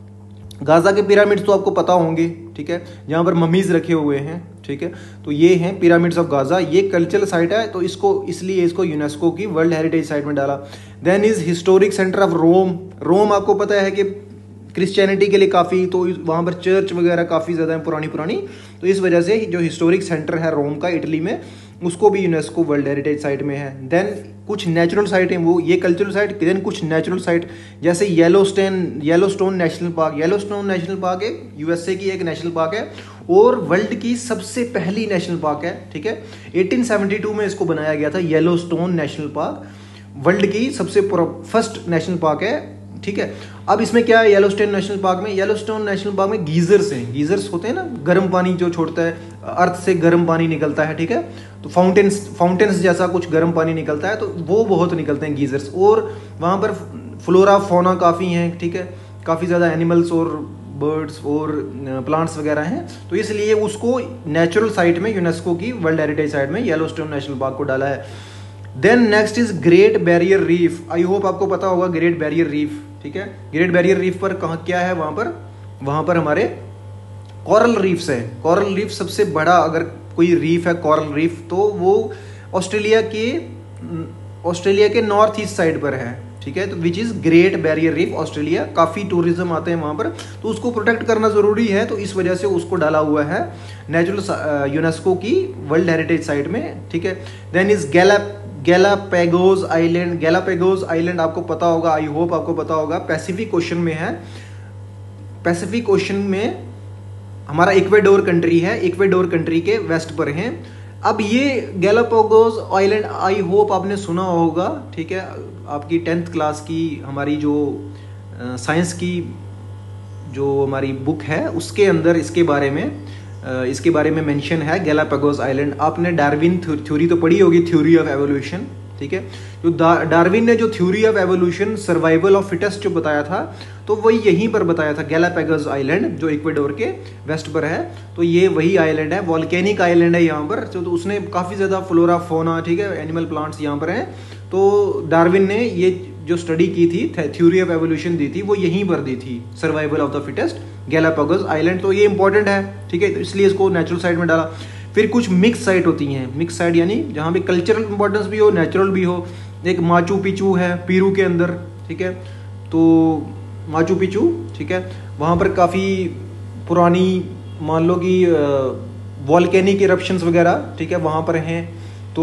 Giza के पिरामिड्स तो आपको पता होंगे, ठीक है, जहाँ पर ममीज रखे हुए हैं, ठीक है। तो ये हैं पिरामिड्स ऑफ गाजा, ये कल्चरल साइट है, तो इसको इसलिए इसको यूनेस्को की वर्ल्ड हेरिटेज साइट में डाला। Then is historic centre of Rome, Rome आपको पता है कि क्रिश्चियनिटी के लिए काफ़ी, तो वहाँ पर चर्च वगैरह काफ़ी ज़्यादा है पुरानी पुरानी, तो इस वजह से जो हिस्टोरिक सेंटर है रोम का इटली में, उसको भी यूनेस्को वर्ल्ड हेरिटेज साइट में है। देन कुछ नेचुरल साइट हैं, वो ये कल्चरल साइट, देन कुछ नेचुरल साइट जैसे Yellowstone Yellowstone national park. Yellowstone national park एक यूएसए की एक नेशनल पार्क है और वर्ल्ड की सबसे पहली नेशनल पार्क है, ठीक है। एटीन सेवेंटी टू में इसको बनाया गया था, येलोस्टोन नेशनल पार्क वर्ल्ड की सबसे फर्स्ट नेशनल पार्क है, ठीक है। अब इसमें क्या है, येलोस्टोन नेशनल पार्क में येलोस्टोन नेशनल पार्क में गीजर्स हैं, गीजर्स होते हैं ना, गर्म पानी जो छोड़ता है, अर्थ से गर्म पानी निकलता है, ठीक है। तो फाउंटेन्स फाउंटेन्स जैसा कुछ गर्म पानी निकलता है, तो वो बहुत निकलते हैं गीजर्स, और वहाँ पर फ्लोरा फौना काफ़ी हैं, ठीक है, काफ़ी ज़्यादा एनिमल्स और बर्ड्स और प्लांट्स वगैरह हैं, तो इसलिए उसको नेचुरल साइट में यूनेस्को की वर्ल्ड हेरिटेज साइट में येलोस्टोन नेशनल पार्क को डाला है। Then next is great barrier reef, I hope आपको पता होगा ग्रेट बैरियर रीफ, ठीक है। ग्रेट बैरियर रीफ पर कहाँ क्या है, वहाँ पर वहाँ पर हमारे कोरल रीफ्स है। कोरल रीफ सबसे बड़ा अगर कोई रीफ है कोरल रीफ, तो वो ऑस्ट्रेलिया के ऑस्ट्रेलिया के नॉर्थ ईस्ट साइड पर है, ठीक है। तो which is great barrier reef Australia, काफ़ी टूरिज्म आते हैं वहाँ पर, तो उसको प्रोटेक्ट करना ज़रूरी है, तो इस वजह से उसको डाला हुआ है नेचुरल यूनेस्को की वर्ल्ड हेरिटेज साइट में, ठीक है। देन इज गैलाप गैलापेगोस आइलैंड, गैलापेगोस आइलैंड आपको पता होगा, आई होप आपको पता होगा, पैसिफिक ओशन में है। पैसिफिक ओशन में हमारा इक्वेडोर कंट्री है, इक्वेडोर कंट्री के वेस्ट पर हैं। अब ये गैलापेगोस आइलैंड आई होप आपने सुना होगा, ठीक है, आपकी टेंथ क्लास की हमारी जो साइंस की जो हमारी बुक है उसके अंदर इसके बारे में इसके बारे में मेंशन है गैलापेगोस आइलैंड। आपने डार्विन थ्योरी तो पढ़ी होगी, थ्योरी ऑफ एवोल्यूशन, ठीक है। जो डार्विन ने जो theory of evolution survival of fittest जो बताया था, तो वही यहीं पर बताया था, गैलापेगोस आइलैंड जो इक्वेडोर के वेस्ट पर है, तो ये वही आइलैंड है, वॉल्केनिक आइलैंड है यहाँ पर, तो उसने काफ़ी ज़्यादा फ्लोरा फोना, ठीक है, एनिमल प्लांट्स यहाँ पर हैं। तो डार्विन ने ये जो स्टडी की थी, थ्योरी ऑफ एवोल्यूशन दी थी, वो यहीं पर दी थी, survival of the fittest, Galapagos island, तो ये इंपॉर्टेंट है, ठीक है, तो इसलिए इसको नेचुरल साइट में डाला। फिर कुछ मिक्स साइट होती हैं, मिक्स साइट यानी जहाँ पे कल्चरल इंपॉर्टेंस भी हो, नेचुरल भी हो। एक माचू पिचू है पेरू के अंदर, ठीक है, तो माचू पिचू, ठीक है, वहाँ पर काफ़ी पुरानी मान लो कि वॉल्केनिक इरप्शंस वगैरह, ठीक है, वहाँ पर हैं, तो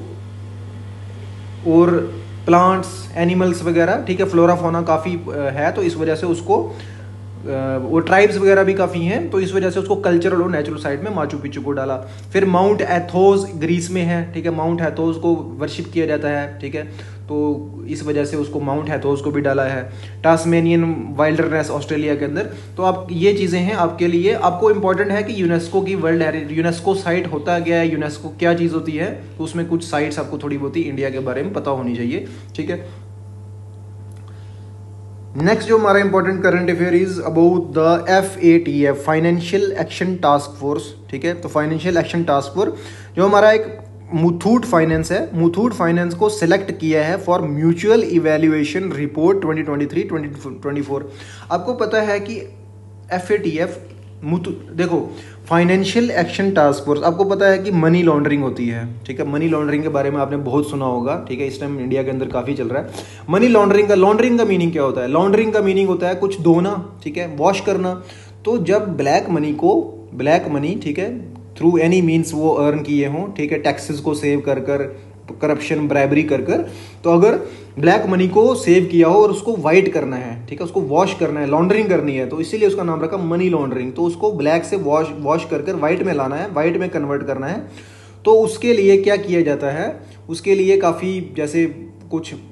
और प्लांट्स एनिमल्स वगैरह, ठीक है, फ्लोरा फोना काफ़ी है, तो इस वजह से उसको वो ट्राइब्स वगैरह भी काफ़ी हैं, तो इस वजह से उसको कल्चरल और नेचुरल साइट में माचू पिचू को डाला। फिर माउंट एथोस ग्रीस में है, ठीक है, माउंट एथोस को वर्शिप किया जाता है, ठीक है, तो इस वजह से उसको माउंट एथोस को भी डाला है। टास्मेनियन वाइल्डरनेस ऑस्ट्रेलिया के अंदर, तो आप ये चीज़ें हैं आपके लिए। आपको इंपॉर्टेंट है कि यूनेस्को की वर्ल्ड यूनेस्को साइट होता गया है, यूनेस्को क्या चीज़ होती है, तो उसमें कुछ साइट्स आपको थोड़ी बहुत ही इंडिया के बारे में पता होनी चाहिए, ठीक है। नेक्स्ट जो हमारा important current affair is about the F A T F, financial action task force, ठीक है। तो फाइनेंशियल एक्शन टास्क फोर्स जो हमारा एक मुथूट फाइनेंस है, मुथूट फाइनेंस को सिलेक्ट किया है for mutual evaluation report twenty twenty three twenty twenty four. आपको पता है कि एफ ए टी एफ देखो, फाइनेंशियल एक्शन टास्क फोर्स, आपको पता है कि मनी लॉन्ड्रिंग होती है, ठीक है, मनी लॉन्ड्रिंग के बारे में आपने बहुत सुना होगा, ठीक है, इस टाइम इंडिया के अंदर काफ़ी चल रहा है मनी लॉन्ड्रिंग का। लॉन्ड्रिंग का मीनिंग क्या होता है? लॉन्ड्रिंग का मीनिंग होता है कुछ धोना, ठीक है, वॉश करना। तो जब ब्लैक मनी को ब्लैक मनी, ठीक है, थ्रू एनी मीन्स वो अर्न किए हों, ठीक है, टैक्सेस को सेव कर कर, करप्शन ब्राइबरी कर कर, तो अगर ब्लैक मनी को सेव किया हो और उसको वाइट करना है, ठीक है, उसको वॉश करना है, लॉन्ड्रिंग करनी है, तो इसीलिए उसका नाम रखा मनी लॉन्ड्रिंग। तो उसको ब्लैक से वॉश वॉश कर कर वाइट में लाना है, वाइट में कन्वर्ट करना है। तो उसके लिए क्या किया जाता है? उसके लिए काफ़ी जैसे कुछ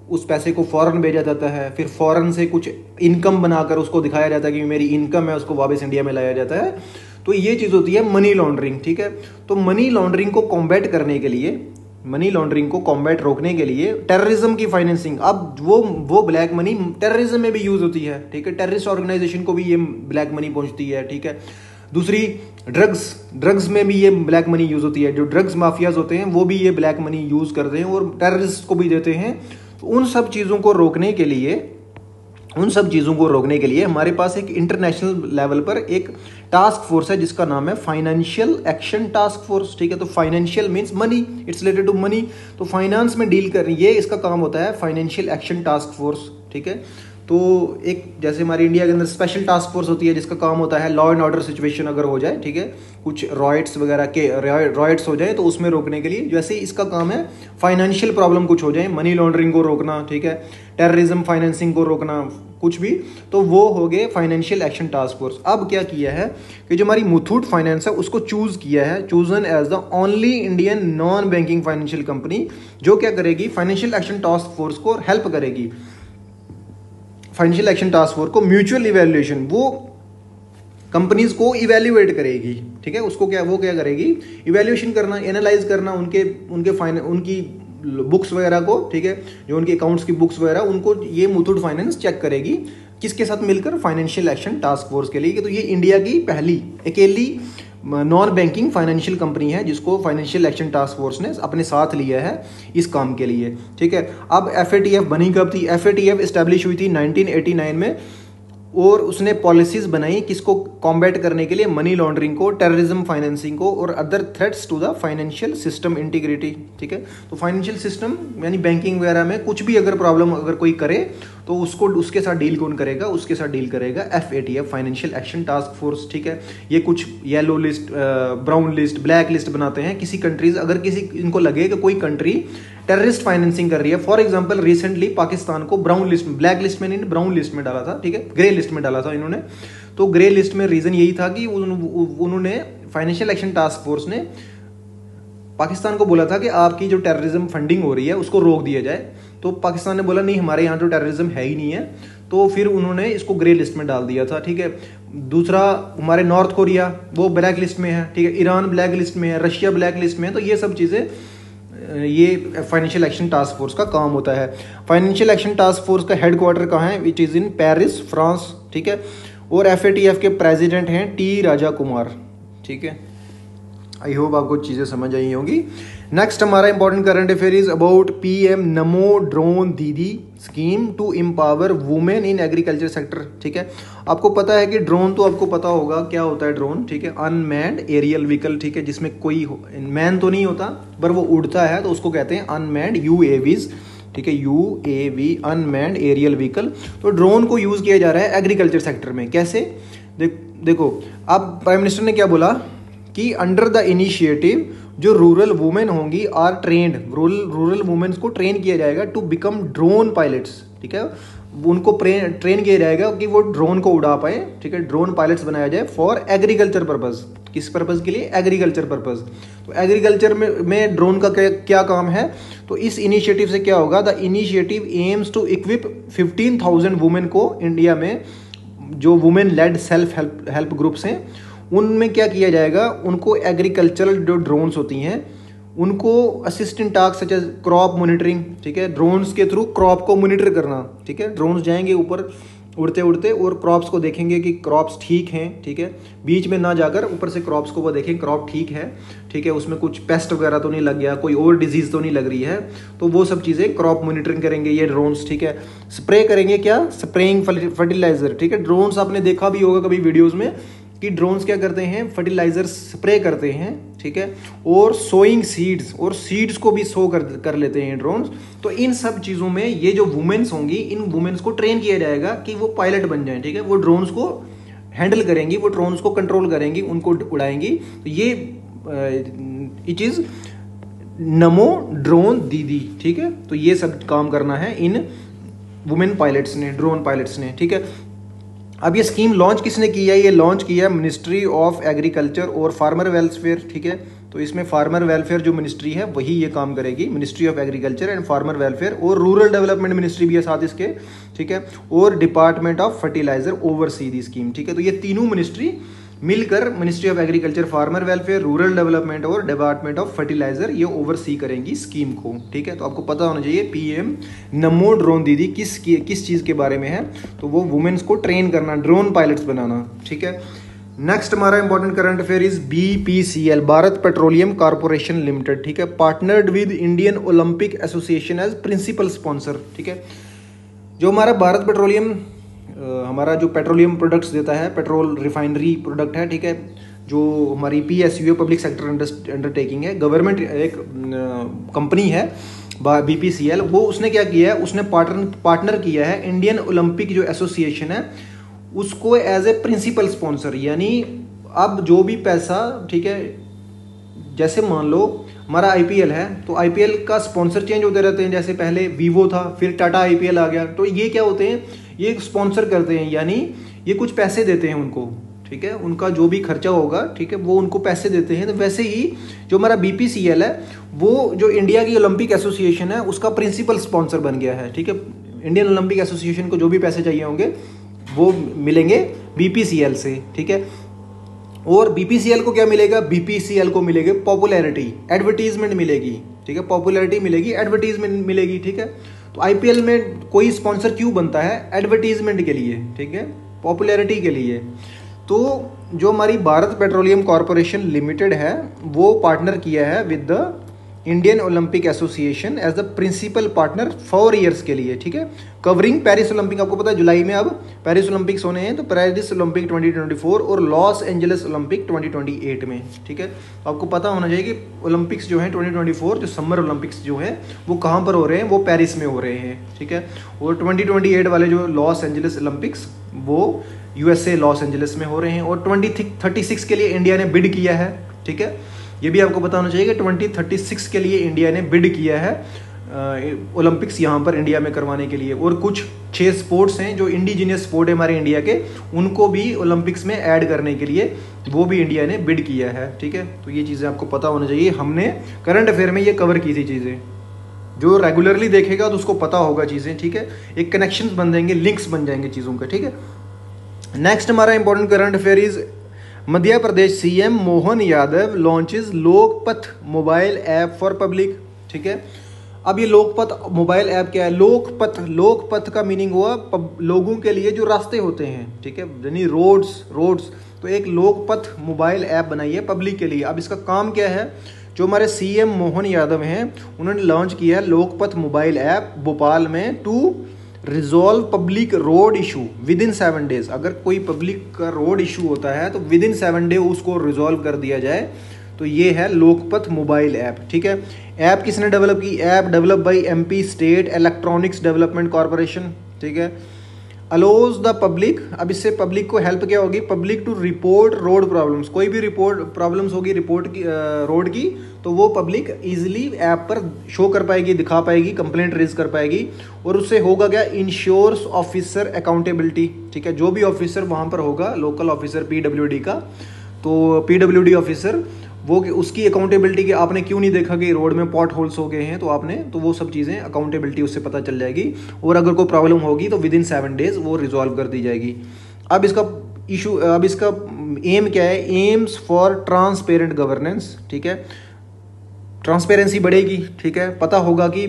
उस पैसे को फ़ौरन भेजा जाता है, फिर फ़ौरन से कुछ इनकम बनाकर उसको दिखाया जाता है कि मेरी इनकम है, उसको वापस इंडिया में लाया जाता है। तो ये चीज़ होती है मनी लॉन्ड्रिंग, ठीक है। तो मनी लॉन्ड्रिंग को कॉम्बैट करने के लिए, मनी लॉन्ड्रिंग को कॉम्बैट रोकने के लिए टेररिज्म की फाइनेंसिंग, अब वो वो ब्लैक मनी टेररिज्म में भी यूज़ होती है, ठीक है। टेररिस्ट ऑर्गेनाइजेशन को भी ये ब्लैक मनी पहुंचती है, ठीक है। दूसरी ड्रग्स, ड्रग्स में भी ये ब्लैक मनी यूज़ होती है। जो ड्रग्स माफियाज होते हैं वो भी ये ब्लैक मनी यूज़ करते हैं और टेररिस्ट को भी देते हैं। तो उन सब चीज़ों को रोकने के लिए उन सब चीज़ों को रोकने के लिए हमारे पास एक इंटरनेशनल लेवल पर एक टास्क फोर्स है जिसका नाम है फाइनेंशियल एक्शन टास्क फोर्स, ठीक है। तो financial means money, it's related to money. तो फाइनेंस में डील कर ये इसका काम होता है फाइनेंशियल एक्शन टास्क फोर्स, ठीक है। तो एक जैसे हमारी इंडिया के अंदर स्पेशल टास्क फोर्स होती है जिसका काम होता है लॉ एंड ऑर्डर सिचुएशन अगर हो जाए, ठीक है, कुछ रॉयट्स वगैरह के रॉयट्स हो जाए तो उसमें रोकने के लिए, जैसे इसका काम है फाइनेंशियल प्रॉब्लम कुछ हो जाए, मनी लॉन्ड्रिंग को रोकना, ठीक है, टेररिज्म फाइनेंसिंग को रोकना, कुछ भी, तो वो हो गए फाइनेंशियल एक्शन टास्क फोर्स। अब क्या किया है कि जो हमारी मुथूट फाइनेंस है उसको चूज किया है, chosen as the only Indian non banking financial company, जो क्या करेगी, फाइनेंशियल एक्शन टास्क फोर्स को हेल्प करेगी। फाइनेंशियल एक्शन टास्क फोर्स को म्यूचुअल इवैल्यूएशन, वो कंपनीज को इवैल्यूएट करेगी, ठीक है। उसको क्या वो क्या करेगी, इवैल्यूएशन करना, एनालाइज करना उनके उनके फाइन उनकी बुक्स वगैरह को, ठीक है, जो उनके अकाउंट्स की बुक्स वगैरह, उनको ये मुथूट फाइनेंस चेक करेगी। किसके साथ मिलकर, फाइनेंशियल एक्शन टास्क फोर्स के लिए। तो ये इंडिया की पहली अकेली नॉन बैंकिंग फाइनेंशियल कंपनी है जिसको फाइनेंशियल एक्शन टास्क फोर्स ने अपने साथ लिया है इस काम के लिए, ठीक है। अब एफ ए टी एफ बनी कब थी, F A T F establish हुई थी नाइनटीन एटी नाइन में, और उसने पॉलिसीज बनाई किसको कॉम्बैट करने के लिए, मनी लॉन्ड्रिंग को, टेररिज्म फाइनेंसिंग को और other threats to the financial system integrity, ठीक है। तो फाइनेंशियल सिस्टम यानी बैंकिंग वगैरह में कुछ भी अगर प्रॉब्लम अगर कोई करे तो उसको उसके साथ डील कौन करेगा, उसके साथ डील करेगा F A T F, financial action task force, ठीक है। ये कुछ yellow list, brown list, black list बनाते हैं किसी कंट्रीज, अगर किसी इनको लगे कि कोई कंट्री टेररिस्ट फाइनेंसिंग कर रही है। फॉर एग्जांपल रिसेंटली पाकिस्तान को ब्राउन लिस्ट में, ब्लैक लिस्ट में नहीं, ब्राउन लिस्ट में डाला था, ठीक है, ग्रे लिस्ट में डाला था इन्होंने। तो ग्रे लिस्ट में रीजन यही था कि उन, उन्होंने फाइनेंशियल एक्शन टास्क फोर्स ने पाकिस्तान को बोला था कि आपकी जो टेररिज्म फंडिंग हो रही है उसको रोक दिया जाए। तो पाकिस्तान ने बोला नहीं, हमारे यहाँ तो टेररिज्म है ही नहीं है, तो फिर उन्होंने इसको ग्रे लिस्ट में डाल दिया था, ठीक है। दूसरा हमारे नॉर्थ कोरिया वो ब्लैक लिस्ट में है, ठीक है, ईरान ब्लैक लिस्ट में है, रशिया ब्लैक लिस्ट में है। तो ये सब चीज़ें ये फाइनेंशियल एक्शन टास्क फोर्स का काम होता है। फाइनेंशियल एक्शन टास्क फोर्स का हेडक्वार्टर कहाँ है, which is in Paris, France, ठीक है। और एफ ए टी एफ के प्रेसिडेंट हैं टी राजा कुमार, ठीक है। आई होप आपको चीज़ें समझ आई होंगी। नेक्स्ट हमारा important current affair is about P M Namo drone Didi scheme to empower women in agriculture sector, ठीक है। आपको पता है कि ड्रोन, तो आपको पता होगा क्या होता है ड्रोन, ठीक है, अनमैन्ड एरियल व्हीकल, ठीक है, जिसमें कोई मैन तो नहीं होता पर वो उड़ता है, तो उसको कहते हैं अनमैन्ड यू ए वीज, ठीक है, U A V unmanned aerial vehicle. तो ड्रोन को यूज़ किया जा रहा है एग्रीकल्चर सेक्टर में। कैसे, देख देखो अब प्राइम मिनिस्टर ने क्या बोला कि अंडर द इनिशिएटिव जो रूरल वुमेन होंगी are trained, rural rural womens को ट्रेन किया जाएगा टू बिकम ड्रोन पायलट्स, ठीक है। उनको ट्रेन किया जाएगा कि वो ड्रोन को उड़ा पाए, ठीक है, ड्रोन पायलट्स बनाया जाए फॉर एग्रीकल्चर पर्पज। किस पर्पज के लिए, एग्रीकल्चर पर्पज। तो एग्रीकल्चर में में ड्रोन का क्या, क्या काम है, तो इस इनिशिएटिव से क्या होगा, the initiative aims to equip fifteen thousand women को इंडिया में, जो women led self help help groups हैं उनमें क्या किया जाएगा, उनको एग्रीकल्चरल जो ड्रोन्स होती हैं उनको assistant task such as crop monitoring, ठीक है, ड्रोन्स के थ्रू क्रॉप को मॉनिटर करना, ठीक है। ड्रोन्स जाएंगे ऊपर उड़ते उड़ते और क्रॉप्स को देखेंगे कि क्रॉप्स ठीक हैं, ठीक है, बीच में ना जाकर ऊपर से क्रॉप्स को वो देखें क्रॉप ठीक है, ठीक है, उसमें कुछ पेस्ट वगैरह तो नहीं लग गया, कोई और डिजीज तो नहीं लग रही है, तो वो सब चीज़ें क्रॉप मॉनिटरिंग करेंगे ये ड्रोन्स, ठीक है। स्प्रे करेंगे क्या, स्प्रेइंग फर्टिलाइजर, ठीक है। ड्रोन्स आपने देखा भी होगा कभी वीडियोज़ में कि ड्रोन्स क्या करते हैं, फर्टिलाइजर स्प्रे करते हैं, ठीक है, और सोइंग सीड्स, और सीड्स को भी सो कर कर लेते हैं ड्रोन्स। तो इन सब चीज़ों में ये जो वुमेन्स होंगी, इन वुमेन्स को ट्रेन किया जाएगा कि वो पायलट बन जाएं, ठीक है, वो ड्रोन्स को हैंडल करेंगी, वो ड्रोन्स को कंट्रोल करेंगी, उनको उड़ाएंगी। तो ये इट इज़ नमो ड्रोन दीदी, ठीक है। तो ये सब काम करना है इन वुमेन पायलट्स ने, ड्रोन पायलट्स ने, ठीक है। अब ये स्कीम लॉन्च किसने की है, ये लॉन्च किया है मिनिस्ट्री ऑफ एग्रीकल्चर और फार्मर वेलफेयर, ठीक है, तो इसमें फार्मर वेलफेयर जो मिनिस्ट्री है वही ये काम करेगी, ministry of agriculture and farmer welfare, और रूरल डेवलपमेंट मिनिस्ट्री भी है साथ इसके, ठीक है, और department of fertiliser oversee the scheme, ठीक है। तो ये तीनों मिनिस्ट्री मिलकर ministry of agriculture, farmer welfare, rural development और डिपार्टमेंट ऑफ फर्टिलाइजर ये ओवरसी करेंगी स्कीम को, ठीक है। तो आपको पता होना चाहिए पीएम नमो ड्रोन दीदी किस किस चीज़ के बारे में है, तो वो वुमेन्स को ट्रेन करना, ड्रोन पायलट्स बनाना, ठीक है। नेक्स्ट हमारा important current affair is BPCL, Bharat Petroleum Corporation Limited, ठीक है, partnered with Indian Olympic Association as principal sponsor, ठीक है। जो हमारा भारत पेट्रोलियम हमारा जो पेट्रोलियम प्रोडक्ट्स देता है, पेट्रोल रिफाइनरी प्रोडक्ट है, ठीक है, जो हमारी पीएसयू पब्लिक सेक्टर अंडरटेकिंग है, गवर्नमेंट एक कंपनी है बीपीसीएल, वो उसने क्या किया है, उसने पार्टनर पार्टनर किया है इंडियन ओलंपिक जो एसोसिएशन है उसको एज ए प्रिंसिपल स्पॉन्सर। यानी अब जो भी पैसा, ठीक है, जैसे मान लो हमारा आईपीएल है तो आईपीएल का स्पॉन्सर चेंज होते रहते हैं, जैसे पहले वीवो था, फिर टाटा आईपीएल आ गया, तो ये क्या होते हैं, ये स्पॉन्सर करते हैं, यानी ये कुछ पैसे देते हैं उनको, ठीक है, उनका जो भी खर्चा होगा, ठीक है, वो उनको पैसे देते हैं। तो वैसे ही जो हमारा बीपीसीएल है वो जो इंडिया की ओलंपिक एसोसिएशन है उसका प्रिंसिपल स्पॉन्सर बन गया है, ठीक है। इंडियन ओलंपिक एसोसिएशन को जो भी पैसे चाहिए होंगे वो मिलेंगे बीपीसीएल से, ठीक है। और बीपीसीएल को क्या मिलेगा, बीपीसीएल को मिलेगी पॉपुलैरिटी, एडवर्टीजमेंट मिलेगी, ठीक है, पॉपुलैरिटी मिलेगी, एडवर्टीजमेंट मिलेगी, ठीक है। तो आईपीएल में कोई स्पॉन्सर क्यों बनता है, एडवर्टीजमेंट के लिए, ठीक है, पॉपुलैरिटी के लिए। तो जो हमारी भारत पेट्रोलियम कॉर्पोरेशन लिमिटेड है वो पार्टनर किया है with the Indian Olympic Association as the principal partner four years के लिए, ठीक है, कवरिंग पेरिस ओलंपिक। आपको पता है जुलाई में अब पेरिस ओलंपिक्स होने हैं, तो Paris Olympic twenty twenty four और Los Angeles Olympic twenty twenty eight में, ठीक है। आपको पता होना चाहिए कि ओलंपिक्स जो है ट्वेंटी ट्वेंटी फोर जो समर ओलंपिक्स जो है वो कहाँ पर हो रहे हैं, वो पेरिस में हो रहे हैं, ठीक है। और ट्वेंटी ट्वेंटी एट वाले जो लॉस एंजलिस ओलंपिक्स वो यूएसए लॉस एंजलिस में हो रहे हैं। और ट्वेंटी थर्टी सिक्स के लिए इंडिया ने बिड किया है, ठीक है, ये भी आपको पता होना चाहिए कि ट्वेंटी थर्टी सिक्स के लिए इंडिया ने बिड किया है ओलंपिक्स यहाँ पर इंडिया में करवाने के लिए। और कुछ छह स्पोर्ट्स हैं जो इंडिजिनियस स्पोर्ट है हमारे इंडिया के, उनको भी ओलंपिक्स में ऐड करने के लिए वो भी इंडिया ने बिड किया है, ठीक है। तो ये चीज़ें आपको पता होना चाहिए, हमने करंट अफेयर में ये कवर की थी चीज़ें, जो रेगुलरली देखेगा तो उसको पता होगा चीज़ें, ठीक है, एक कनेक्शंस बन जाएंगे, लिंक्स बन जाएंगे चीज़ों के, ठीक है। नेक्स्ट हमारा important current affair is Madhya Pradesh CM Mohan Yadav launches Lokpath mobile app for public, ठीक है। अब ये लोकपथ मोबाइल ऐप क्या है, लोकपथ, लोकपथ का मीनिंग हुआ पब, लोगों के लिए जो रास्ते होते हैं, ठीक है, यानी रोड्स रोड्स तो एक लोकपथ मोबाइल ऐप बनाई है पब्लिक के लिए। अब इसका काम क्या है, जो हमारे सीएम मोहन यादव हैं उन्होंने लॉन्च किया है लोकपथ मोबाइल ऐप भोपाल में to resolve public road issue within seven days. अगर कोई पब्लिक का रोड इशू होता है तो विद इन सेवन डे उसको रिजॉल्व कर दिया जाए, तो ये है लोकपथ मोबाइल ऐप, ठीक है। ऐप किसने डेवलप की, app develop by MP state electronics development corporation, ठीक है। अलोज द पब्लिक, अब इससे पब्लिक को हेल्प क्या होगी, public to report road problems, कोई भी रिपोर्ट प्रॉब्लम्स होगी रिपोर्ट की रोड की, तो वो पब्लिक इजीली ऐप पर शो कर पाएगी, दिखा पाएगी, कंप्लेंट रेज कर पाएगी। और उससे होगा क्या, इंश्योर्स ऑफिसर अकाउंटेबिलिटी, ठीक है, जो भी ऑफिसर वहाँ पर होगा, लोकल ऑफिसर पीडब्ल्यूडी का, तो पीडब्ल्यूडी ऑफिसर वो उसकी अकाउंटेबिलिटी की, आपने क्यों नहीं देखा कि रोड में पॉट होल्स हो गए हैं, तो आपने तो वो सब चीज़ें अकाउंटेबिलिटी उससे पता चल जाएगी। और अगर कोई प्रॉब्लम होगी तो विद इन सेवन डेज वो रिजॉल्व कर दी जाएगी। अब इसका इशू, अब इसका एम क्या है, एम्स फॉर ट्रांसपेरेंट गवर्नेंस, ठीक है, ट्रांसपेरेंसी बढ़ेगी, ठीक है, पता होगा कि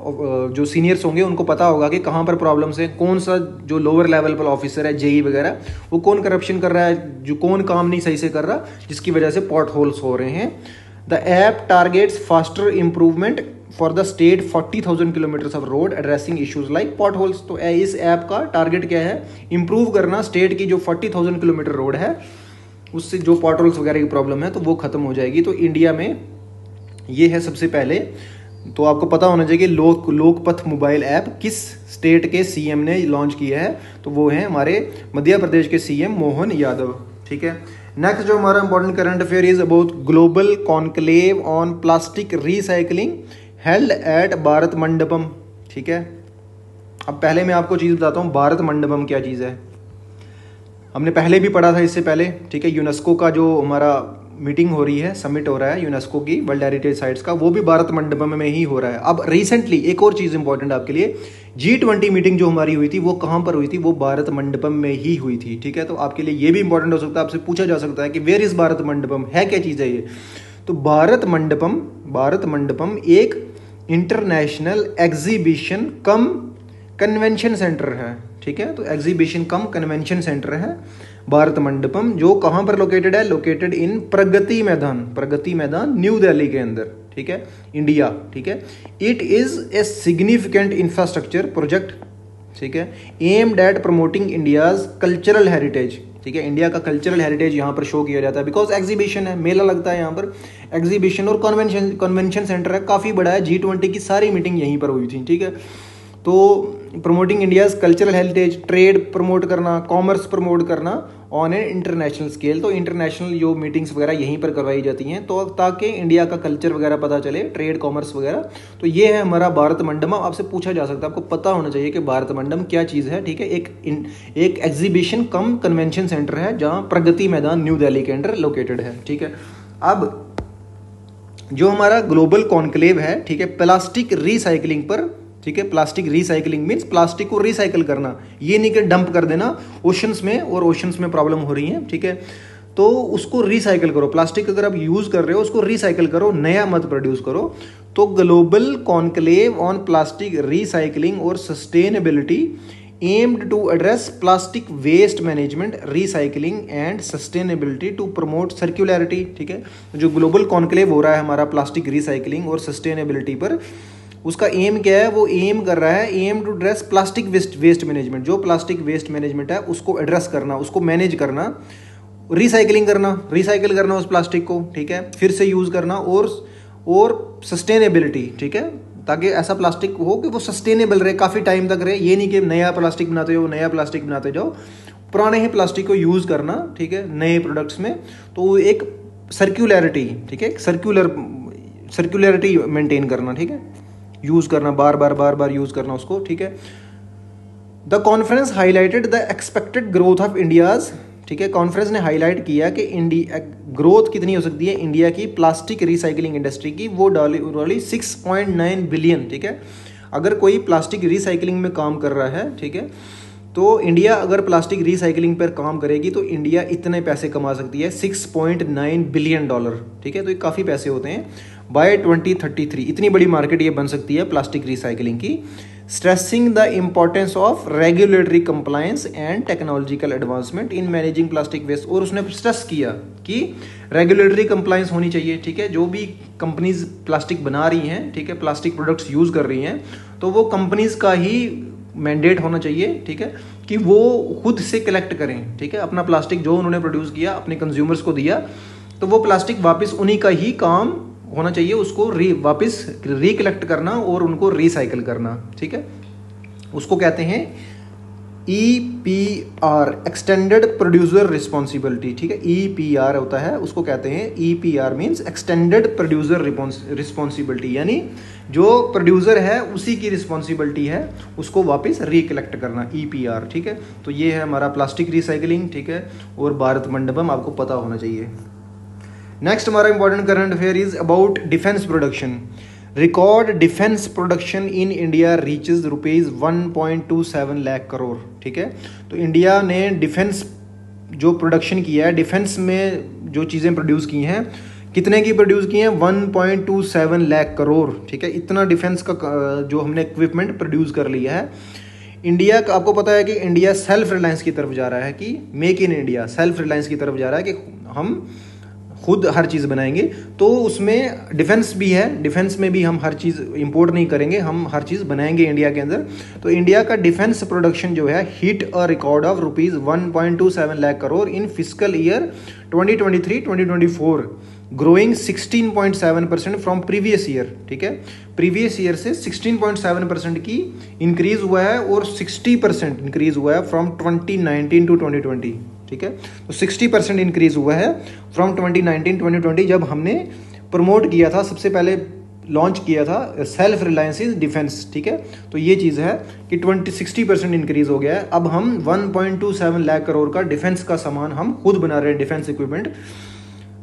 जो सीनियर्स होंगे उनको पता होगा कि कहाँ पर प्रॉब्लम्स हैं, कौन सा जो लोअर लेवल पर ऑफिसर है जेई वगैरह वो कौन करप्शन कर रहा है, जो कौन काम नहीं सही से कर रहा, जिसकी वजह से पॉट होल्स हो रहे हैं। The app targets faster improvement for the state forty thousand kilometres of road addressing issues like pothole. तो इस ऐप का टारगेट क्या है, इंप्रूव करना स्टेट की जो फोर्टी थाउजेंड किलोमीटर रोड है उससे जो पॉट होल्स वगैरह की प्रॉब्लम है तो वो खत्म हो जाएगी। तो इंडिया में ये है सबसे पहले। तो आपको पता होना चाहिए कि लोक लोकपथ मोबाइल ऐप किस स्टेट के सीएम ने लॉन्च किया है, तो वो है हमारे मध्य प्रदेश के सीएम मोहन यादव, ठीक है। नेक्स्ट जो हमारा important current affair is about global conclave on plastic recycling held at Bharat Mandapam, ठीक है। अब पहले मैं आपको चीज़ बताता हूँ, भारत मंडपम क्या चीज़ है, हमने पहले भी पढ़ा था इससे पहले, ठीक है। यूनेस्को का जो हमारा मीटिंग हो रही है, समिट हो रहा है यूनेस्को की वर्ल्ड हेरिटेज साइट्स का, वो भी भारत मंडपम में ही हो रहा है। अब रिसेंटली एक और चीज़ इंपॉर्टेंट आपके लिए, जी ट्वेंटी मीटिंग जो हमारी हुई थी वो कहाँ पर हुई थी, वो भारत मंडपम में ही हुई थी, ठीक है। तो आपके लिए ये भी इंपॉर्टेंट हो सकता है, आपसे पूछा जा सकता है कि वेयर इज भारत मंडपम, है क्या चीज़ है ये। तो भारत मंडपम, भारत मंडपम एक international exhibition cum convention centre है, ठीक है। तो एग्जीबिशन कम कन्वेंशन सेंटर है भारत मंडपम, जो कहाँ पर लोकेटेड है, located in Pragati Maidan, Pragati Maidan new Delhi के अंदर, ठीक है, इंडिया, ठीक है। It is a significant infrastructure project, ठीक है, aimed at promoting India's cultural heritage, ठीक है। इंडिया का कल्चरल हेरिटेज यहाँ पर शो किया जाता है, बिकॉज एग्जीबिशन है, मेला लगता है यहाँ पर, एग्जीबिशन और कन्वेंशन कन्वेंशन सेंटर है, काफ़ी बड़ा है। जी ट्वेंटी की सारी मीटिंग यहीं पर हुई थी, ठीक है। तो promoting India's cultural heritage, trade promote करना, कॉमर्स प्रमोट करना ऑन ए इंटरनेशनल स्केल, तो इंटरनेशनल जो मीटिंग्स वगैरह यहीं पर करवाई जाती हैं, तो ताकि इंडिया का कल्चर वगैरह पता चले, ट्रेड कॉमर्स वगैरह। तो ये है हमारा भारत मंडपम। आपसे पूछा जा सकता है, आपको पता होना चाहिए कि भारत मंडपम क्या चीज़ है, ठीक है। एक एक एग्जीबिशन कम कन्वेंशन सेंटर है जहाँ प्रगति मैदान न्यू दिल्ली के अंडर लोकेटेड है, ठीक है। अब जो हमारा ग्लोबल कॉन्क्लेव है, ठीक है, प्लास्टिक रिसाइकलिंग पर, ठीक है। प्लास्टिक रिसाइकलिंग मीन्स प्लास्टिक को रिसाइकल करना, ये नहीं कि डंप कर देना ओशंस में, और ओशंस में प्रॉब्लम हो रही है, ठीक है। तो उसको रिसाइकल करो, प्लास्टिक अगर आप यूज कर रहे हो उसको रिसाइकल करो, नया मत प्रोड्यूस करो। तो global conclave on plastic recycling और sustainability aimed to address plastic waste management, recycling and sustainability to promote circularity, ठीक है। जो ग्लोबल कॉन्क्लेव हो रहा है हमारा प्लास्टिक रिसाइकलिंग और सस्टेनेबिलिटी पर, उसका एम क्या है, वो एम कर रहा है, aim to address plastic waste waste management, जो प्लास्टिक वेस्ट मैनेजमेंट है उसको एड्रेस करना, उसको मैनेज करना, रिसाइकलिंग करना, रिसाइकिल करना उस प्लास्टिक को, ठीक है, फिर से यूज़ करना, और और सस्टेनेबिलिटी, ठीक है, ताकि ऐसा प्लास्टिक हो कि वो सस्टेनेबल रहे, काफ़ी टाइम तक रहे। ये नहीं कि नया प्लास्टिक बनाते जाओ, नया प्लास्टिक बनाते जाओ, पुराने ही प्लास्टिक को यूज़ करना, ठीक है, नए प्रोडक्ट्स में। तो एक सर्क्युलरिटी, ठीक है, सर्क्यूलर सर्क्युलरिटी मेंटेन करना, ठीक है, यूज करना, बार बार बार बार यूज करना उसको, ठीक है। The conference highlighted the expected growth of India's, ठीक है, कॉन्फ्रेंस ने हाईलाइट किया कि इंडिया ग्रोथ कितनी हो सकती है इंडिया की प्लास्टिक रिसाइकलिंग इंडस्ट्री की, वो डाली डाली सिक्स पॉइंट नाइन बिलियन, ठीक है। अगर कोई प्लास्टिक रिसाइकलिंग में काम कर रहा है, ठीक है, तो इंडिया अगर प्लास्टिक रिसाइकलिंग पर काम करेगी तो इंडिया इतने पैसे कमा सकती है, six point nine billion dollar, ठीक है। तो ये काफ़ी पैसे होते हैं। बाय ट्वेंटी थर्टी थ्री इतनी बड़ी मार्केट ये बन सकती है प्लास्टिक रिसाइकलिंग की। Stressing the importance of regulatory compliance and technological advancement in managing plastic waste, और उसने स्ट्रेस किया कि रेगुलेटरी कंप्लायंस होनी चाहिए, ठीक है। जो भी कंपनीज प्लास्टिक बना रही हैं, ठीक है, प्लास्टिक प्रोडक्ट्स यूज़ कर रही हैं, तो वो कंपनीज का ही मैंडेट होना चाहिए, ठीक है, कि वो खुद से कलेक्ट करें, ठीक है, अपना प्लास्टिक जो उन्होंने प्रोड्यूस किया अपने कंज्यूमर्स को दिया, तो वो प्लास्टिक वापस उन्हीं का ही काम होना चाहिए, उसको री वापस रिकलेक्ट करना और उनको रिसाइकल करना, ठीक है। उसको कहते हैं E P R, extended producer responsibility, ठीक है, ई पी आर होता है, उसको कहते हैं E P R means extended producer responsibility, यानी जो प्रोड्यूसर है उसी की रिस्पॉन्सिबिलिटी है उसको वापस रिकलेक्ट करना, ई पी आर, ठीक है। तो ये है हमारा प्लास्टिक रिसाइकलिंग, ठीक है, और भारत मंडपम आपको पता होना चाहिए। नेक्स्ट हमारा important current affair is about defence production. Record defence production in India reaches rupees one point two seven lakh crore, ठीक है। तो इंडिया ने डिफेंस जो प्रोडक्शन किया है, डिफेंस में जो चीज़ें प्रोड्यूस की हैं, कितने की प्रोड्यूस की हैं, one point two seven lakh crore, ठीक है। इतना डिफेंस का जो हमने इक्विपमेंट प्रोड्यूस कर लिया है। इंडिया का आपको पता है कि इंडिया सेल्फ रिलायंस की तरफ जा रहा है, कि make in India, self reliance की तरफ जा रहा है कि हम खुद हर चीज़ बनाएंगे। तो उसमें डिफेंस भी है, डिफेंस में भी हम हर चीज़ इंपोर्ट नहीं करेंगे, हम हर चीज़ बनाएंगे इंडिया के अंदर। तो इंडिया का डिफेंस प्रोडक्शन जो है hit a record of rupees one point two seven lakh crore in physical year twenty twenty three twenty twenty four, growing sixteen point seven percent from previous year, ठीक है। प्रीवियस ईयर से sixteen point seven percent की increase हुआ है और sixty percent increase हुआ है from twenty nineteen to twenty twenty, ठीक है। तो सिक्सटी परसेंट इंक्रीज हुआ है from twenty nineteen twenty twenty, जब हमने प्रमोट किया था, सबसे पहले लॉन्च किया था सेल्फ रिलायंस इन डिफेंस, ठीक है। तो ये चीज़ है कि ट्वेंटी सिक्सटी परसेंट इंक्रीज हो गया है। अब हम one point two seven lakh crore का डिफेंस का सामान हम खुद बना रहे हैं, डिफेंस इक्विपमेंट।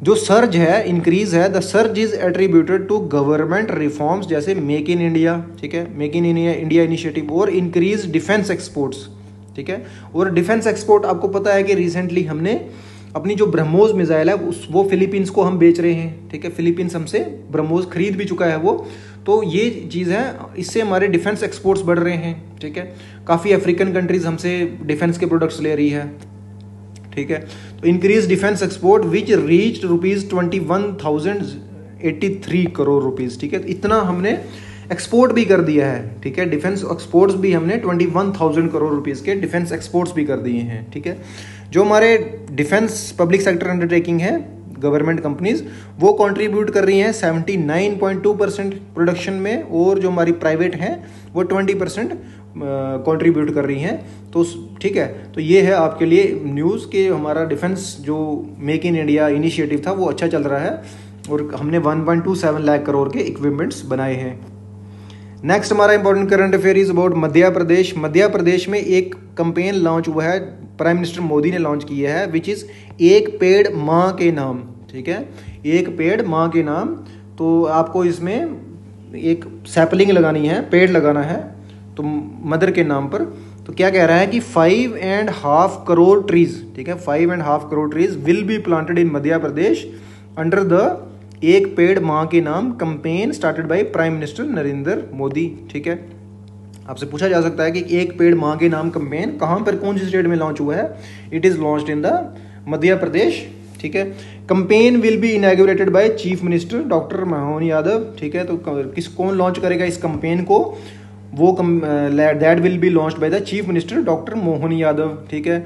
जो सर्ज है, इंक्रीज है, the surge is attributed to government reforms जैसे मेक इन इंडिया, ठीक है, make in India India initiative और इंक्रीज डिफेंस एक्सपोर्ट्स, ठीक है। और डिफेंस एक्सपोर्ट आपको पता है कि रिसेंटली हमने अपनी जो ब्रह्मोस मिसाइल है उस वो फिलीपींस को हम बेच रहे हैं, ठीक है, फिलीपींस हमसे ब्रह्मोस खरीद भी चुका है वो, तो ये चीज़ है, इससे हमारे डिफेंस एक्सपोर्ट्स बढ़ रहे हैं, ठीक है। काफ़ी अफ्रीकन कंट्रीज हमसे डिफेंस के प्रोडक्ट्स ले रही है, ठीक है। तो increase defence export which reach rupees twenty one thousand eighty three crore rupees, ठीक है। इतना हमने एक्सपोर्ट भी कर दिया है, ठीक है, डिफेंस एक्सपोर्ट्स भी हमने twenty one thousand crore rupees के डिफेंस एक्सपोर्ट्स भी कर दिए हैं, ठीक है। जो हमारे डिफेंस पब्लिक सेक्टर अंडरटेकिंग है, गवर्नमेंट कंपनीज, वो कंट्रीब्यूट कर रही हैं seventy nine point two percent production में, और जो हमारी प्राइवेट हैं वो ट्वेंटी परसेंट कंट्रीब्यूट कर रही हैं। तो ठीक है, तो ये है आपके लिए न्यूज़ कि हमारा डिफेंस जो मेक इन इंडिया इनिशिएटिव था वो अच्छा चल रहा है, और हमने one point two seven lakh crore के इक्विपमेंट्स बनाए हैं। नेक्स्ट हमारा important current affair is about Madhya Pradesh. Madhya Pradesh में एक कंपेन लॉन्च हुआ है, प्राइम मिनिस्टर मोदी ने लॉन्च किया है, विच इज़ एक पेड़ माँ के नाम, ठीक है, एक पेड़ माँ के नाम। तो आपको इसमें एक सैपलिंग लगानी है, पेड़ लगाना है, तो मदर के नाम पर। तो क्या कह रहा है कि five and half crore trees, ठीक है, five and half crore trees will be planted in Madhya Pradesh under the Ek Ped Maa Ke Naam campaign started by prime minister Narendra Modi, ठीक है। आपसे पूछा जा सकता है कि एक पेड़ माँ के नाम कंपेन कहाँ पर, कौन सी स्टेट में लॉन्च हुआ है? It is launched in the Madhya Pradesh, ठीक है। Campaign will be inaugurated by chief minister doctor Mohan Yadav, ठीक है। तो किस कौन लॉन्च करेगा इस कंपेन को? वो that will be launched by the chief minister doctor Mohan Yadav, ठीक है।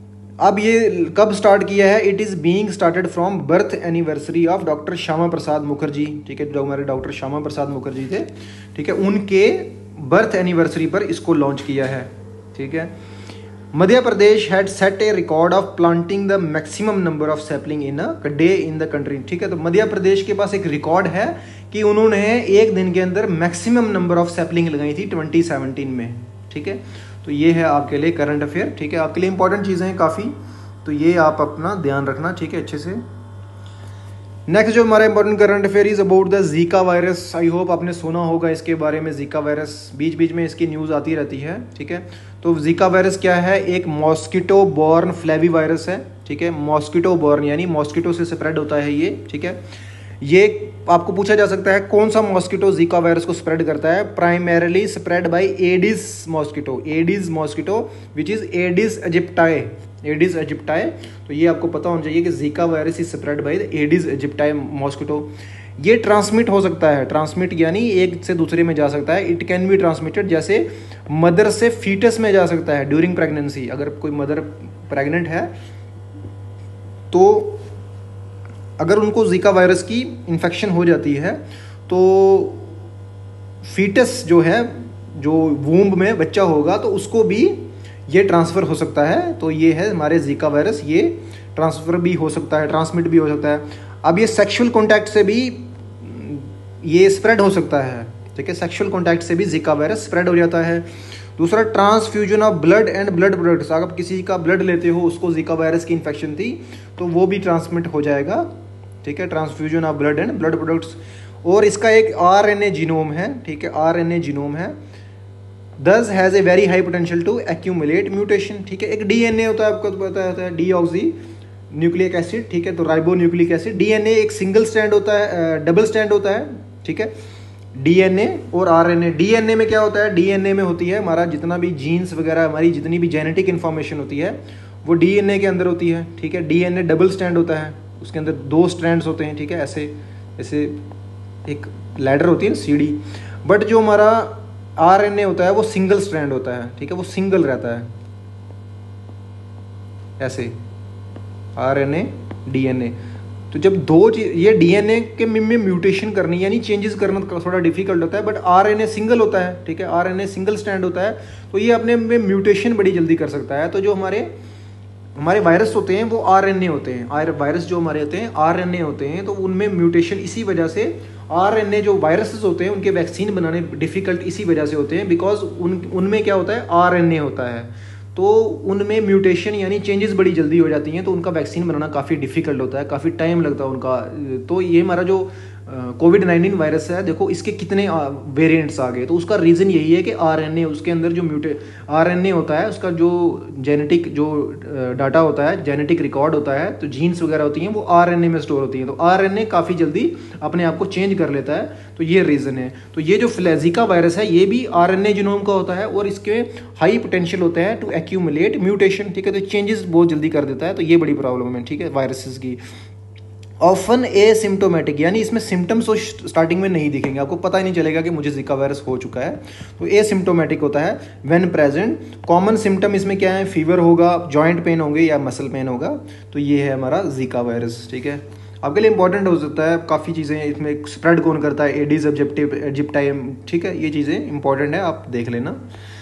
अब ये कब स्टार्ट किया है? It is being started from birth anniversary of doctor Shyama Prasad Mukherjee, ठीक है, जो हमारे डॉक्टर श्यामा प्रसाद मुखर्जी थे, ठीक है, उनके बर्थ एनिवर्सरी पर इसको लॉन्च किया है, ठीक है। Madhya Pradesh had set a record of planting the maximum number of sapling in a day in the country, ठीक है। तो मध्य प्रदेश के पास एक रिकॉर्ड है कि उन्होंने एक दिन के अंदर मैक्सिमम नंबर ऑफ सैपलिंग लगाई थी ट्वेंटी सेवनटीन में, ठीक है। तो ये है आपके लिए करंट अफेयर, ठीक है, आपके लिए इंपॉर्टेंट चीज़ें हैं काफ़ी, तो ये आप अपना ध्यान रखना, ठीक है, अच्छे से। नेक्स्ट जो हमारा important current affair is about the Zika virus. I hope आपने सुना होगा इसके बारे में, जीका वायरस, बीच बीच में इसकी न्यूज़ आती रहती है, ठीक है। तो जीका वायरस क्या है? एक मॉस्किटो बॉर्न फ्लैवी वायरस है, ठीक है, मॉस्किटो बॉर्न यानी मॉस्किटो से स्प्रेड होता है ये, ठीक है। ये आपको पूछा जा सकता है कौन सा मॉस्किटो जीका वायरस को स्प्रेड करता है? Primarily spread by Aedes mosquito, Aedes mosquito which is Aedes aegypti, Aedes aegypti. तो ये आपको पता होना चाहिए कि Zika virus is spread by Aedes aegypti mosquito. ये ट्रांसमिट हो सकता है, ट्रांसमिट यानी एक से दूसरे में जा सकता है। इट कैन बी ट्रांसमिटेड, जैसे मदर से फीटस में जा सकता है ड्यूरिंग प्रेगनेंसी। अगर कोई मदर प्रेग्नेंट है तो अगर उनको जीका वायरस की इन्फेक्शन हो जाती है तो फीटस जो है, जो वूम्ब में बच्चा होगा, तो उसको भी ये ट्रांसफ़र हो सकता है। तो ये है हमारे जीका वायरस, ये ट्रांसफ़र भी हो सकता है, ट्रांसमिट भी हो सकता है। अब ये सेक्सुअल कॉन्टैक्ट से भी ये स्प्रेड हो सकता है, ठीक है, सेक्सुअल कॉन्टैक्ट से भी जीका वायरस स्प्रेड हो जाता है। दूसरा, transfusion of blood and blood products. अगर आप किसी का ब्लड लेते हो, उसको जीका वायरस की इन्फेक्शन थी, तो वो भी ट्रांसमिट हो जाएगा, ठीक है, transfusion of blood and blood products. और इसका एक आरएनए जीनोम है, ठीक है, आरएनए जीनोम है, this has a very high potential to accumulate mutation, ठीक है। एक डीएनए होता है, आपको पता होता है, डीऑक्सी न्यूक्लिक एसिड, ठीक है, तो राइबो न्यूक्लिक एसिड। डीएनए एक सिंगल स्ट्रैंड होता है, डबल स्ट्रैंड होता है, ठीक है, डीएनए और आरएनए। डीएनए में क्या होता है? डीएनए में होती है हमारा जितना भी जीन्स वगैरह, हमारी जितनी भी जेनेटिक इन्फॉर्मेशन होती है वो डीएनए के अंदर होती है, ठीक है। डीएनए डबल स्ट्रैंड होता है, उसके अंदर दो स्ट्रैंड्स होते हैं, ठीक है, ऐसे ऐसे एक लैडर होती है सीढ़ी। बट जो हमारा आरएनए होता है वो सिंगल स्ट्रैंड होता है, ठीक है, वो सिंगल रहता है, ऐसे आरएनए डीएनए। तो जब दो चीज, ये डीएनए के में म्यूटेशन करनी यानी चेंजेस करना थोड़ा डिफिकल्ट होता है, बट आरएनए सिंगल होता है, ठीक है, आरएनए सिंगल स्ट्रैंड होता है, तो ये अपने में म्यूटेशन बड़ी जल्दी कर सकता है। तो जो हमारे हमारे वायरस होते हैं वो आरएनए होते हैं, वायरस जो हमारे होते हैं आरएनए होते हैं, तो उनमें म्यूटेशन इसी वजह से, आरएनए जो वायरसेस होते हैं उनके वैक्सीन बनाने डिफिकल्ट इसी वजह से होते हैं, बिकॉज उन उनमें क्या होता है? आरएनए होता है। तो उनमें म्यूटेशन यानी चेंजेस बड़ी जल्दी हो जाती हैं, तो उनका वैक्सीन बनाना काफ़ी डिफिकल्ट होता है, काफ़ी टाइम लगता है उनका। तो ये हमारा जो कोविड नाइन्टीन वायरस है, देखो इसके कितने वेरिएंट्स आ गए, तो उसका रीज़न यही है कि आरएनए, उसके अंदर जो म्यूटे आरएनए होता है, उसका जो जेनेटिक जो डाटा होता है, जेनेटिक रिकॉर्ड होता है, तो जीन्स वगैरह होती हैं वो आरएनए में स्टोर होती हैं, तो आरएनए काफ़ी जल्दी अपने आप को चेंज कर लेता है, तो ये रीज़न है। तो ये जो ज़िका वायरस है ये भी आरएनए जीनोम का होता है और इसके हाई पोटेंशियल होता है टू एक्यूमुलेट म्यूटेशन, ठीक है, तो चेंजेस बहुत जल्दी कर देता है, तो ये बड़ी प्रॉब्लम है, ठीक है, वायरसेस की। ऑफन एसिम्टोमेटिक, यानी इसमें सिम्टम्स तो स्टार्टिंग में नहीं दिखेंगे, आपको पता ही नहीं चलेगा कि मुझे जिका वायरस हो चुका है, तो एसिम्टोमेटिक होता है। व्हेन प्रेजेंट, कॉमन सिम्टम इसमें क्या है, फीवर होगा, जॉइंट पेन होंगे या मसल पेन होगा, तो ये है हमारा जिका वायरस, ठीक है। आपके लिए इंपॉर्टेंट हो सकता है, काफ़ी चीज़ें इसमें स्प्रेड कौन करता है, एडिस एजिप्टिव एजिप्टाइम, ठीक है, ये चीज़ें इंपॉर्टेंट है, आप देख लेना।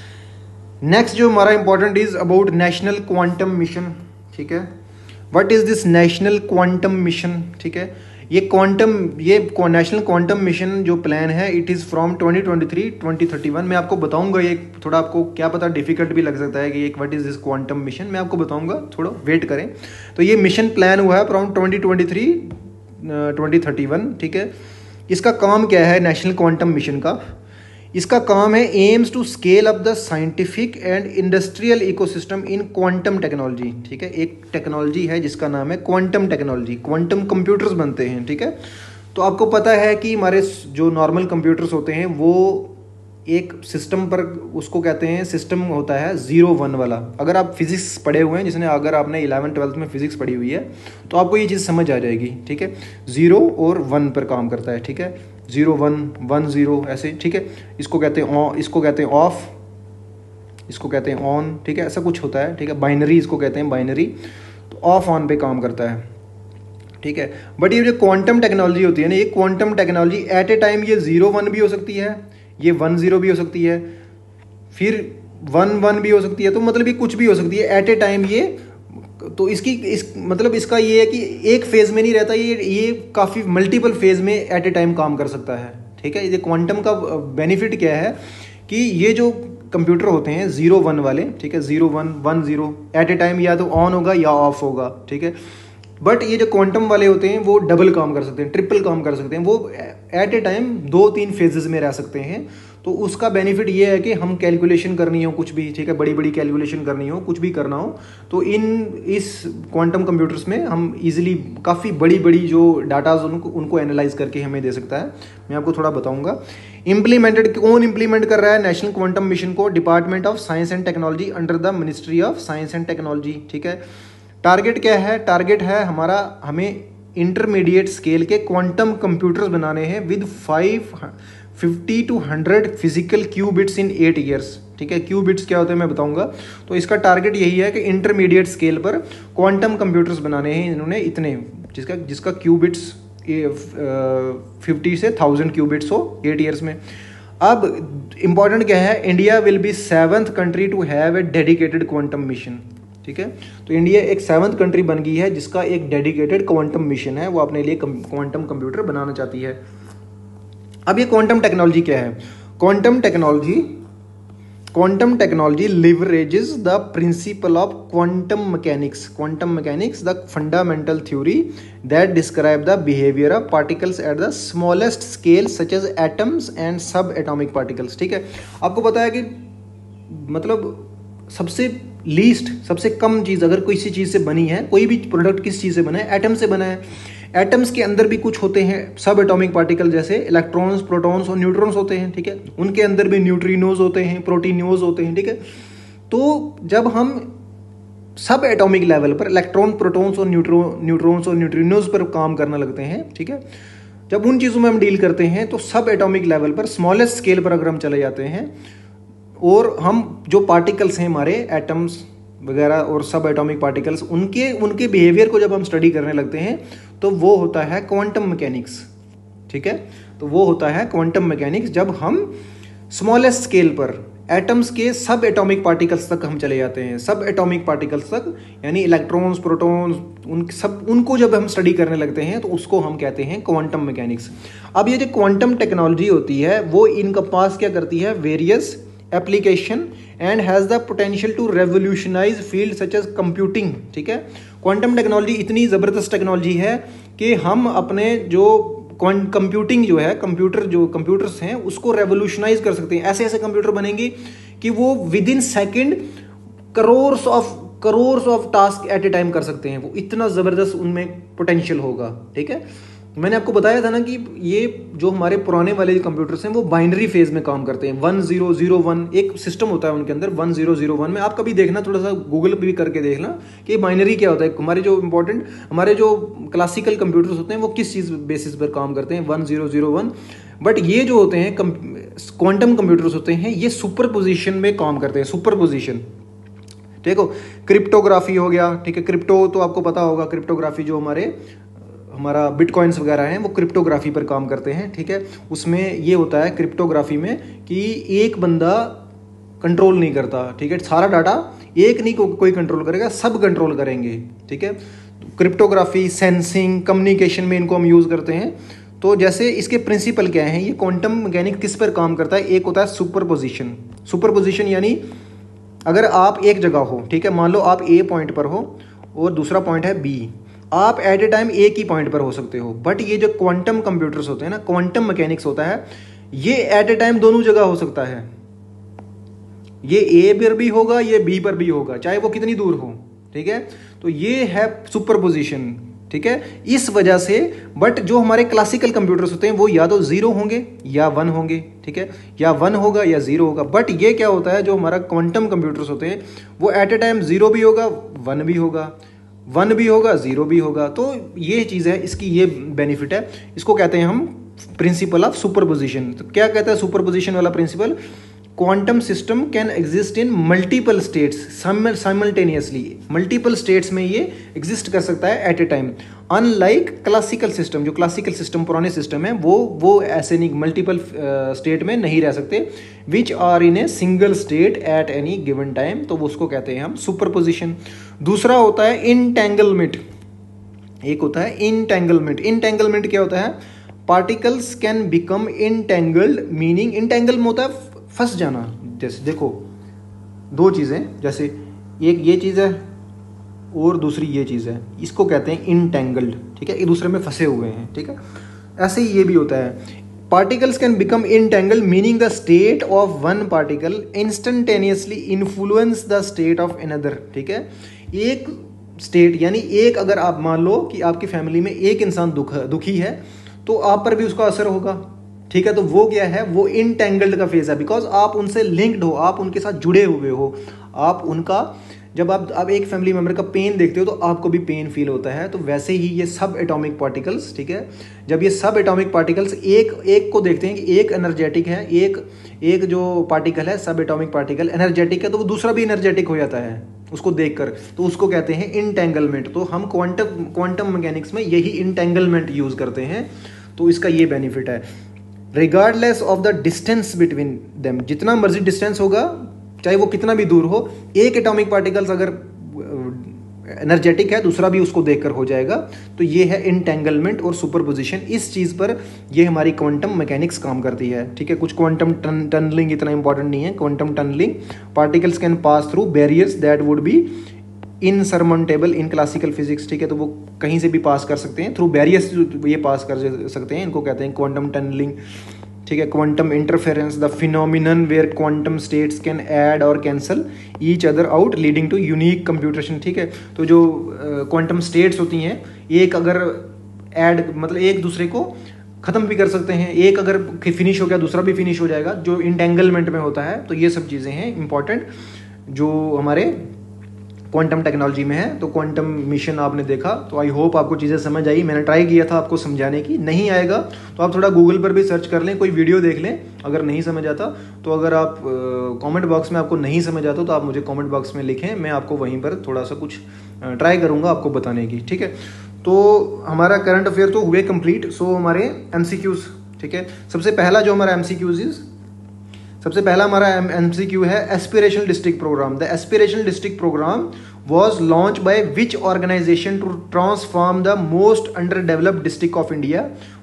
नेक्स्ट जो हमारा important is about national quantum mission, ठीक है। What is this national quantum mission, ठीक है। ये क्वांटम ये नेशनल क्वांटम मिशन जो प्लान है, it is from twenty twenty three twenty thirty one. मैं आपको बताऊंगा, ये थोड़ा आपको क्या पता डिफिकल्ट भी लग सकता है कि एक what is this quantum mission, मैं आपको बताऊंगा, थोड़ा वेट करें। तो ये मिशन प्लान हुआ है from twenty twenty three twenty thirty one, ठीक है। इसका काम क्या है नेशनल क्वांटम मिशन का, इसका काम है aims to scale up the scientific and industrial ecosystem in quantum technology, ठीक है। एक टेक्नोलॉजी है जिसका नाम है क्वांटम टेक्नोलॉजी, क्वांटम कंप्यूटर्स बनते हैं, ठीक है। तो आपको पता है कि हमारे जो नॉर्मल कंप्यूटर्स होते हैं वो एक सिस्टम पर, उसको कहते हैं सिस्टम होता है ज़ीरो वन वाला। अगर आप फिजिक्स पढ़े हुए हैं, जिसने अगर आपने इलेवन ट्वेल्थ में फिजिक्स पढ़ी हुई है तो आपको ये चीज़ समझ आ जाएगी, ठीक है। ज़ीरो और वन पर काम करता है, ठीक है, ज़ीरो वन वन ज़ीरो ऐसे, ठीक है। इसको कहते हैं ऑन, इसको कहते हैं ऑफ, इसको कहते हैं ऑन, ठीक है, ऐसा कुछ होता है, ठीक है। बाइनरी इसको कहते हैं, बाइनरी, तो ऑफ ऑन पे काम करता है, ठीक है। बट ये जो क्वांटम टेक्नोलॉजी होती है ना, ये quantum technology at a time ये ज़ीरो वन भी हो सकती है, ये वन ज़ीरो भी हो सकती है, फिर वन वन भी हो सकती है, तो मतलब ये कुछ भी हो सकती है एट ए टाइम ये। तो इसकी इस मतलब इसका ये है कि एक फेज़ में नहीं रहता, ये ये काफ़ी मल्टीपल फेज़ में एट ए टाइम काम कर सकता है, ठीक है। ये क्वांटम का बेनिफिट क्या है कि ये जो कंप्यूटर होते हैं ज़ीरो वन वाले, ठीक है, zero one one zero eight a time या तो ऑन होगा या ऑफ होगा, ठीक है। बट ये जो क्वांटम वाले होते हैं वो डबल काम कर सकते हैं, ट्रिपल काम कर सकते हैं, वो एट ए टाइम दो तीन फेजेस में रह सकते हैं। तो उसका बेनिफिट ये है कि हम कैलकुलेशन करनी हो कुछ भी, ठीक है, बड़ी बड़ी कैलकुलेशन करनी हो, कुछ भी करना हो, तो इन इस क्वांटम कंप्यूटर्स में हम इजीली काफ़ी बड़ी बड़ी जो डाटाज उनको उनको एनालाइज करके हमें दे सकता है। मैं आपको थोड़ा बताऊंगा। इम्प्लीमेंटेड, कौन इम्प्लीमेंट कर रहा है नेशनल क्वांटम मिशन को, department of science and technology under the ministry of science and technology, ठीक है। टारगेट क्या है, टारगेट है हमारा, हमें इंटरमीडिएट स्केल के क्वांटम कंप्यूटर्स बनाने हैं with five fifty to hundred physical qubits in eight years, ठीक है। क्यूबिट्स क्या होते हैं मैं बताऊंगा। तो इसका टारगेट यही है कि इंटरमीडिएट स्केल पर क्वांटम कंप्यूटर्स बनाने हैं इन्होंने इतने, जिसका जिसका क्यूबिट्स फिफ्टी से थाउजेंड क्यूबिट्स हो एट ईयर्स में। अब इंपॉर्टेंट क्या है, India will be seventh country to have a dedicated quantum mission, ठीक है। तो इंडिया एक सेवंथ कंट्री बन गई है जिसका एक डेडिकेटेड क्वांटम मिशन है, वो अपने लिए क्वांटम कंप्यूटर बनाना चाहती है। अब ये क्वांटम टेक्नोलॉजी क्या है, quantum technology quantum technology leverages the principle of quantum mechanics, quantum mechanics the fundamental theory that describe the behaviour of particles at the smallest scale such as atoms and sub atomic particles, ठीक है। आपको पता है कि मतलब सबसे least, सबसे कम चीज़ अगर किसी चीज़ से बनी है, कोई भी प्रोडक्ट किस चीज़ से बना है, एटम से बना है। एटम्स के अंदर भी कुछ होते हैं सब एटॉमिक पार्टिकल, जैसे इलेक्ट्रॉन्स, प्रोटॉन्स और न्यूट्रॉन्स होते हैं, ठीक है। उनके अंदर भी न्यूट्रिनोज होते हैं, प्रोटीनोज होते हैं, ठीक है। तो जब हम सब एटॉमिक लेवल पर इलेक्ट्रॉन, प्रोटॉन्स और न्यूट्रो न्यूट्रॉन्स और न्यूट्रिनोज पर काम करने लगते हैं, ठीक है, जब उन चीज़ों में हम डील करते हैं तो सब एटॉमिक लेवल पर स्मॉलेस्ट स्केल पर अगर हम चले जाते हैं और हम जो पार्टिकल्स हैं हमारे एटम्स वगैरह और सब एटॉमिक पार्टिकल्स, उनके उनके बिहेवियर को जब हम स्टडी करने लगते हैं तो वो होता है क्वांटम मैकेनिक्स, ठीक है। तो वो होता है क्वांटम मैकेनिक्स जब हम स्मॉलेस्ट स्केल पर एटम्स के सब एटॉमिक पार्टिकल्स तक हम चले जाते हैं, सब एटॉमिक पार्टिकल्स तक, यानी इलेक्ट्रॉन्स, प्रोटॉन्स, उन सब उनको जब हम स्टडी करने लगते हैं तो उसको हम कहते हैं क्वांटम मैकेनिक्स। अब ये जो क्वांटम टेक्नोलॉजी होती है वो इनका पास क्या करती है, various application and has the potential to revolutionise field such as computing. ठीक है, क्वांटम टेक्नोलॉजी इतनी ज़बरदस्त टेक्नोलॉजी है कि हम अपने जो कंप्यूटिंग जो है, कंप्यूटर जो कंप्यूटर्स हैं उसको रेवोल्यूशनाइज कर सकते हैं। ऐसे ऐसे कंप्यूटर बनेंगे कि वो within second crores of crores of task at a time कर सकते हैं। वो इतना ज़बरदस्त उनमें पोटेंशियल होगा। ठीक है, मैंने आपको बताया था ना कि ये जो हमारे पुराने वाले कंप्यूटर्स हैं वो बाइनरी फेज में काम करते हैं। वन जीरो जीरो वन एक सिस्टम होता है उनके अंदर, वन जीरो जीरो वन में आप कभी देखना, थोड़ा सा गूगल भी करके देखना कि बाइनरी क्या होता है। हमारे जो इंपॉर्टेंट हमारे जो क्लासिकल कंप्यूटर्स होते हैं वो किस चीज़ बेसिस पर काम करते हैं, one zero zero one. But ये जो होते हैं क्वांटम कंप्यूटर्स होते हैं, ये सुपर पोजिशन में काम करते हैं, सुपर पोजिशन। ठीक हो, क्रिप्टोग्राफी हो गया। ठीक है, क्रिप्टो तो आपको पता होगा, क्रिप्टोग्राफी जो हमारे हमारा बिटकॉइंस वगैरह हैं वो क्रिप्टोग्राफी पर काम करते हैं। ठीक है, उसमें ये होता है क्रिप्टोग्राफी में कि एक बंदा कंट्रोल नहीं करता। ठीक है, सारा डाटा एक नहीं को, कोई कंट्रोल करेगा, सब कंट्रोल करेंगे। ठीक है, तो क्रिप्टोग्राफी, सेंसिंग, कम्युनिकेशन में इनको हम यूज़ करते हैं। तो जैसे इसके प्रिंसिपल क्या हैं, ये क्वांटम मैकेनिक किस पर काम करता है। एक होता है सुपर पोजिशन। सुपर पोजिशन यानी अगर आप एक जगह हो, ठीक है, मान लो आप ए पॉइंट पर हो और दूसरा पॉइंट है बी, आप एट ए टाइम एक ही पॉइंट पर हो सकते हो। बट ये जो क्वांटम कंप्यूटर्स होते हैं ना, क्वांटम मैकेनिक्स होता है, ये एट ए टाइम दोनों जगह हो सकता है। ये ए पर भी होगा, ये बी पर भी होगा, चाहे वो कितनी दूर हो। ठीक है, तो ये है सुपरपोजिशन। ठीक है, इस वजह से बट जो हमारे क्लासिकल कंप्यूटर्स होते हैं वो या तो जीरो होंगे या वन होंगे। ठीक है, या वन होगा या जीरो होगा। बट ये क्या होता है, जो हमारा क्वांटम कंप्यूटर्स होते हैं वो एट ए टाइम जीरो भी होगा, वन भी होगा, वन भी होगा, जीरो भी होगा। तो ये चीज़ है, इसकी ये बेनिफिट है। इसको कहते हैं हम प्रिंसिपल ऑफ सुपरपोजिशन। तो क्या कहता है सुपरपोजिशन वाला principle, quantum system can exist in multiple states simultaneously. Multiple states में ये एग्जिस्ट कर सकता है at a time, unlike classical system. जो क्लासिकल सिस्टम पुराने सिस्टम है वो वो ऐसे नहीं, मल्टीपल स्टेट में नहीं रह सकते, which are in a single state at any given time. तो उसको कहते हैं हम सुपरपोजिशन। दूसरा होता है इंटेंगलमेंट। एक होता है इंटेंगलमेंट। इंटेंगलमेंट क्या होता है, particles can become entangled, meaning entangle में होता है फंस जाना। जैसे देखो दो चीज़ें, जैसे एक ये चीज़ है और दूसरी ये चीज़ है, इसको कहते हैं इंटेंगल्ड। ठीक है, एक दूसरे में फंसे हुए हैं। ठीक है, ऐसे ही ये भी होता है, particles can become entangled meaning the state of one particle instantaneously influence the state of another. ठीक है, एक स्टेट यानी एक, अगर आप मान लो कि आपकी फैमिली में एक इंसान दुख दुखी है तो आप पर भी उसका असर होगा। ठीक है, तो वो क्या है, वो इंटेंगल्ड का फेज है, बिकॉज आप उनसे लिंक्ड हो, आप उनके साथ जुड़े हुए हो। आप उनका जब आप आप एक फैमिली मेम्बर का पेन देखते हो तो आपको भी पेन फील होता है। तो वैसे ही ये सब एटॉमिक पार्टिकल्स, ठीक है, जब ये सब एटॉमिक पार्टिकल्स एक एक को देखते हैं कि एक एनर्जेटिक है, एक एक जो पार्टिकल है सब एटॉमिक पार्टिकल एनर्जेटिक है, तो वो दूसरा भी एनर्जेटिक हो जाता है उसको देखकर, तो उसको कहते हैं इंटेंगलमेंट। तो हम क्वांटम क्वांटम मैकेनिक्स में यही इंटेंगलमेंट यूज करते हैं। तो इसका ये बेनिफिट है, regardless of the distance between them, जितना मर्जी डिस्टेंस होगा, चाहे वो कितना भी दूर हो, एक एटॉमिक पार्टिकल्स अगर एनर्जेटिक है दूसरा भी उसको देखकर हो जाएगा। तो ये है इंटेंगलमेंट और सुपरपोजिशन। इस चीज़ पर ये हमारी क्वांटम मैकेनिक्स काम करती है। ठीक है, कुछ क्वांटम टन, टनलिंग इतना इंपॉर्टेंट नहीं है। Quantum tunnelling, particles can pass through barriers that would be insurmountable in classical physics. ठीक है, तो वो कहीं से भी पास कर सकते हैं, थ्रू बैरियर्स ये पास कर सकते हैं, इनको कहते हैं क्वांटम टनलिंग। ठीक है, quantum interference, the phenomenon where quantum states can add और cancel each other out leading to unique computation. ठीक है, तो जो क्वांटम uh, स्टेट्स होती हैं, एक अगर ऐड मतलब एक दूसरे को ख़त्म भी कर सकते हैं, एक अगर फिनिश हो गया दूसरा भी फिनिश हो जाएगा, जो इंटेंगलमेंट में होता है। तो ये सब चीज़ें हैं इंपॉर्टेंट जो हमारे क्वांटम टेक्नोलॉजी में है। तो क्वांटम मिशन आपने देखा, तो आई होप आपको चीज़ें समझ आई। मैंने ट्राई किया था आपको समझाने की, नहीं आएगा तो आप थोड़ा गूगल पर भी सर्च कर लें, कोई वीडियो देख लें अगर नहीं समझ आता तो। अगर आप कमेंट बॉक्स में आपको नहीं समझ आता तो आप मुझे कमेंट बॉक्स में लिखें, मैं आपको वहीं पर थोड़ा सा कुछ ट्राई करूँगा आपको बताने की। ठीक है, तो हमारा करंट अफेयर तो हुए कंप्लीट। सो हमारे एम सी क्यूज़, ठीक है, सबसे पहला जो हमारा एम सी क्यूज़ इज़ सबसे पहला हमारा एमसीक्यू है aspirational district programme. The aspirational district programme was launched by which organization to transform the most underdeveloped district of India?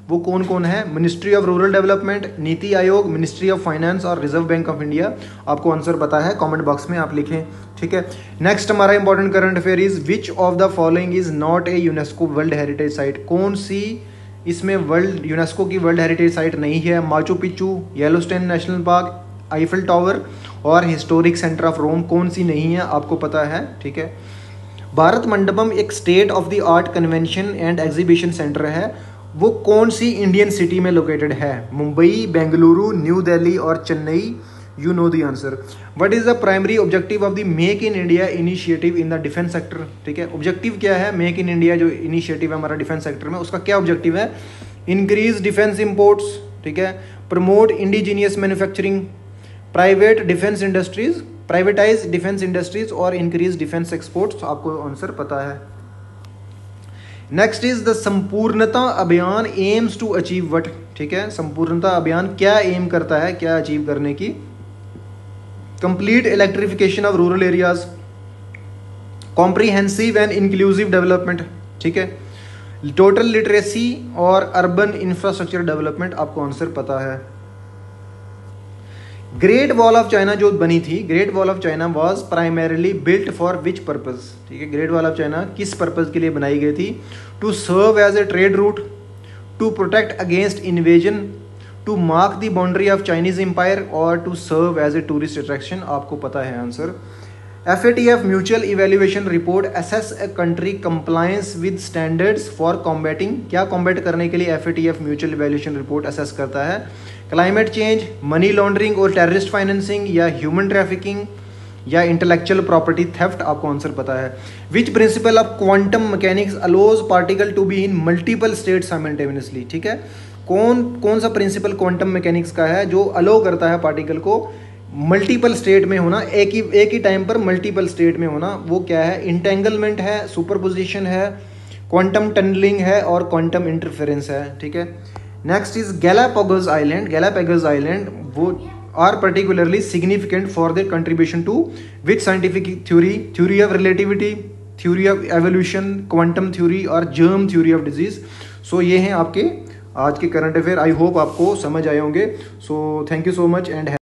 वो कौन कौन है? Ministry of rural development, NITI Aayog, ministry of finance और reserve bank of India. आपको answer पता है, comment box में आप लिखें, ठीक है। नेक्स्ट हमारा important current affair is which of the following is not a UNESCO world heritage site. कौन सी इसमें वर्ल्ड यूनेस्को की वर्ल्ड हेरिटेज साइट नहीं है? Machu Picchu, Yellowstone national park, Eiffel tower और हिस्टोरिक सेंटर ऑफ रोम। कौन सी नहीं है? आपको पता है, ठीक है। भारत मंडपम एक state of the art convention and exhibition centre है, वो कौन सी इंडियन सिटी में लोकेटेड है? मुंबई, बेंगलुरु, न्यू दिल्ली और Chennai. You know the answer. What is the primary objective of the make in India initiative in the defence sector, ठीक है। ऑब्जेक्टिव क्या है? मेक इन इंडिया जो इनिशिएटिव है हमारा डिफेंस सेक्टर में, उसका क्या ऑब्जेक्टिव है? इंक्रीज डिफेंस इंपोर्ट्स, ठीक है। Promote indigenous manufacturing, private defence industries, privatise defence industries और इंक्रीज डिफेंस एक्सपोर्ट्स। आपको आंसर पता है। नेक्स्ट इज द संपूर्णता अभियान एम्स टू अचीव व्हाट, ठीक है। संपूर्णता अभियान क्या एम करता है, क्या अचीव करने की? Complete electrification of rural areas, comprehensive and inclusive development, ठीक है। टोटल लिटरेसी और अर्बन इंफ्रास्ट्रक्चर डेवलपमेंट। आपको आंसर पता है। ग्रेट वॉल ऑफ चाइना जो बनी थी, great wall of China was primarily built for which purpose, ठीक है। ग्रेट वॉल ऑफ चाइना किस पर्पज के लिए बनाई गई थी? To serve as a trade route, to protect against invasion, to mark the boundary of Chinese empire और to serve as a tourist attraction. आपको पता है answer. F A T F mutual evaluation report assess a country compliance with standards for combating. क्या combat करने के लिए F A T F mutual evaluation report assess करता है? Climate change, money laundering और टेररिस्ट फाइनेंसिंग या human trafficking या intellectual property theft. आपको आंसर पता है। Which principle of quantum mechanics allows particle to be in multiple state simultaneously, ठीक है। कौन कौन सा प्रिंसिपल क्वांटम मैकेनिक्स का है जो अलो करता है पार्टिकल को मल्टीपल स्टेट में होना, एक ही एक ही टाइम पर मल्टीपल स्टेट में होना? वो क्या है? इंटेंगलमेंट है, सुपरपोजिशन है, क्वांटम टनलिंग है और क्वांटम इंटरफेरेंस है, ठीक है। Next is Galapagos island. Galapagos island वो are particularly significant for their contribution to which scientific theory? Theory of relativity, theory of evolution, quantum theory और germ theory of disease. So ये हैं आपके आज के करंट अफेयर। आई hope आपको समझ आए होंगे। So thank you so much and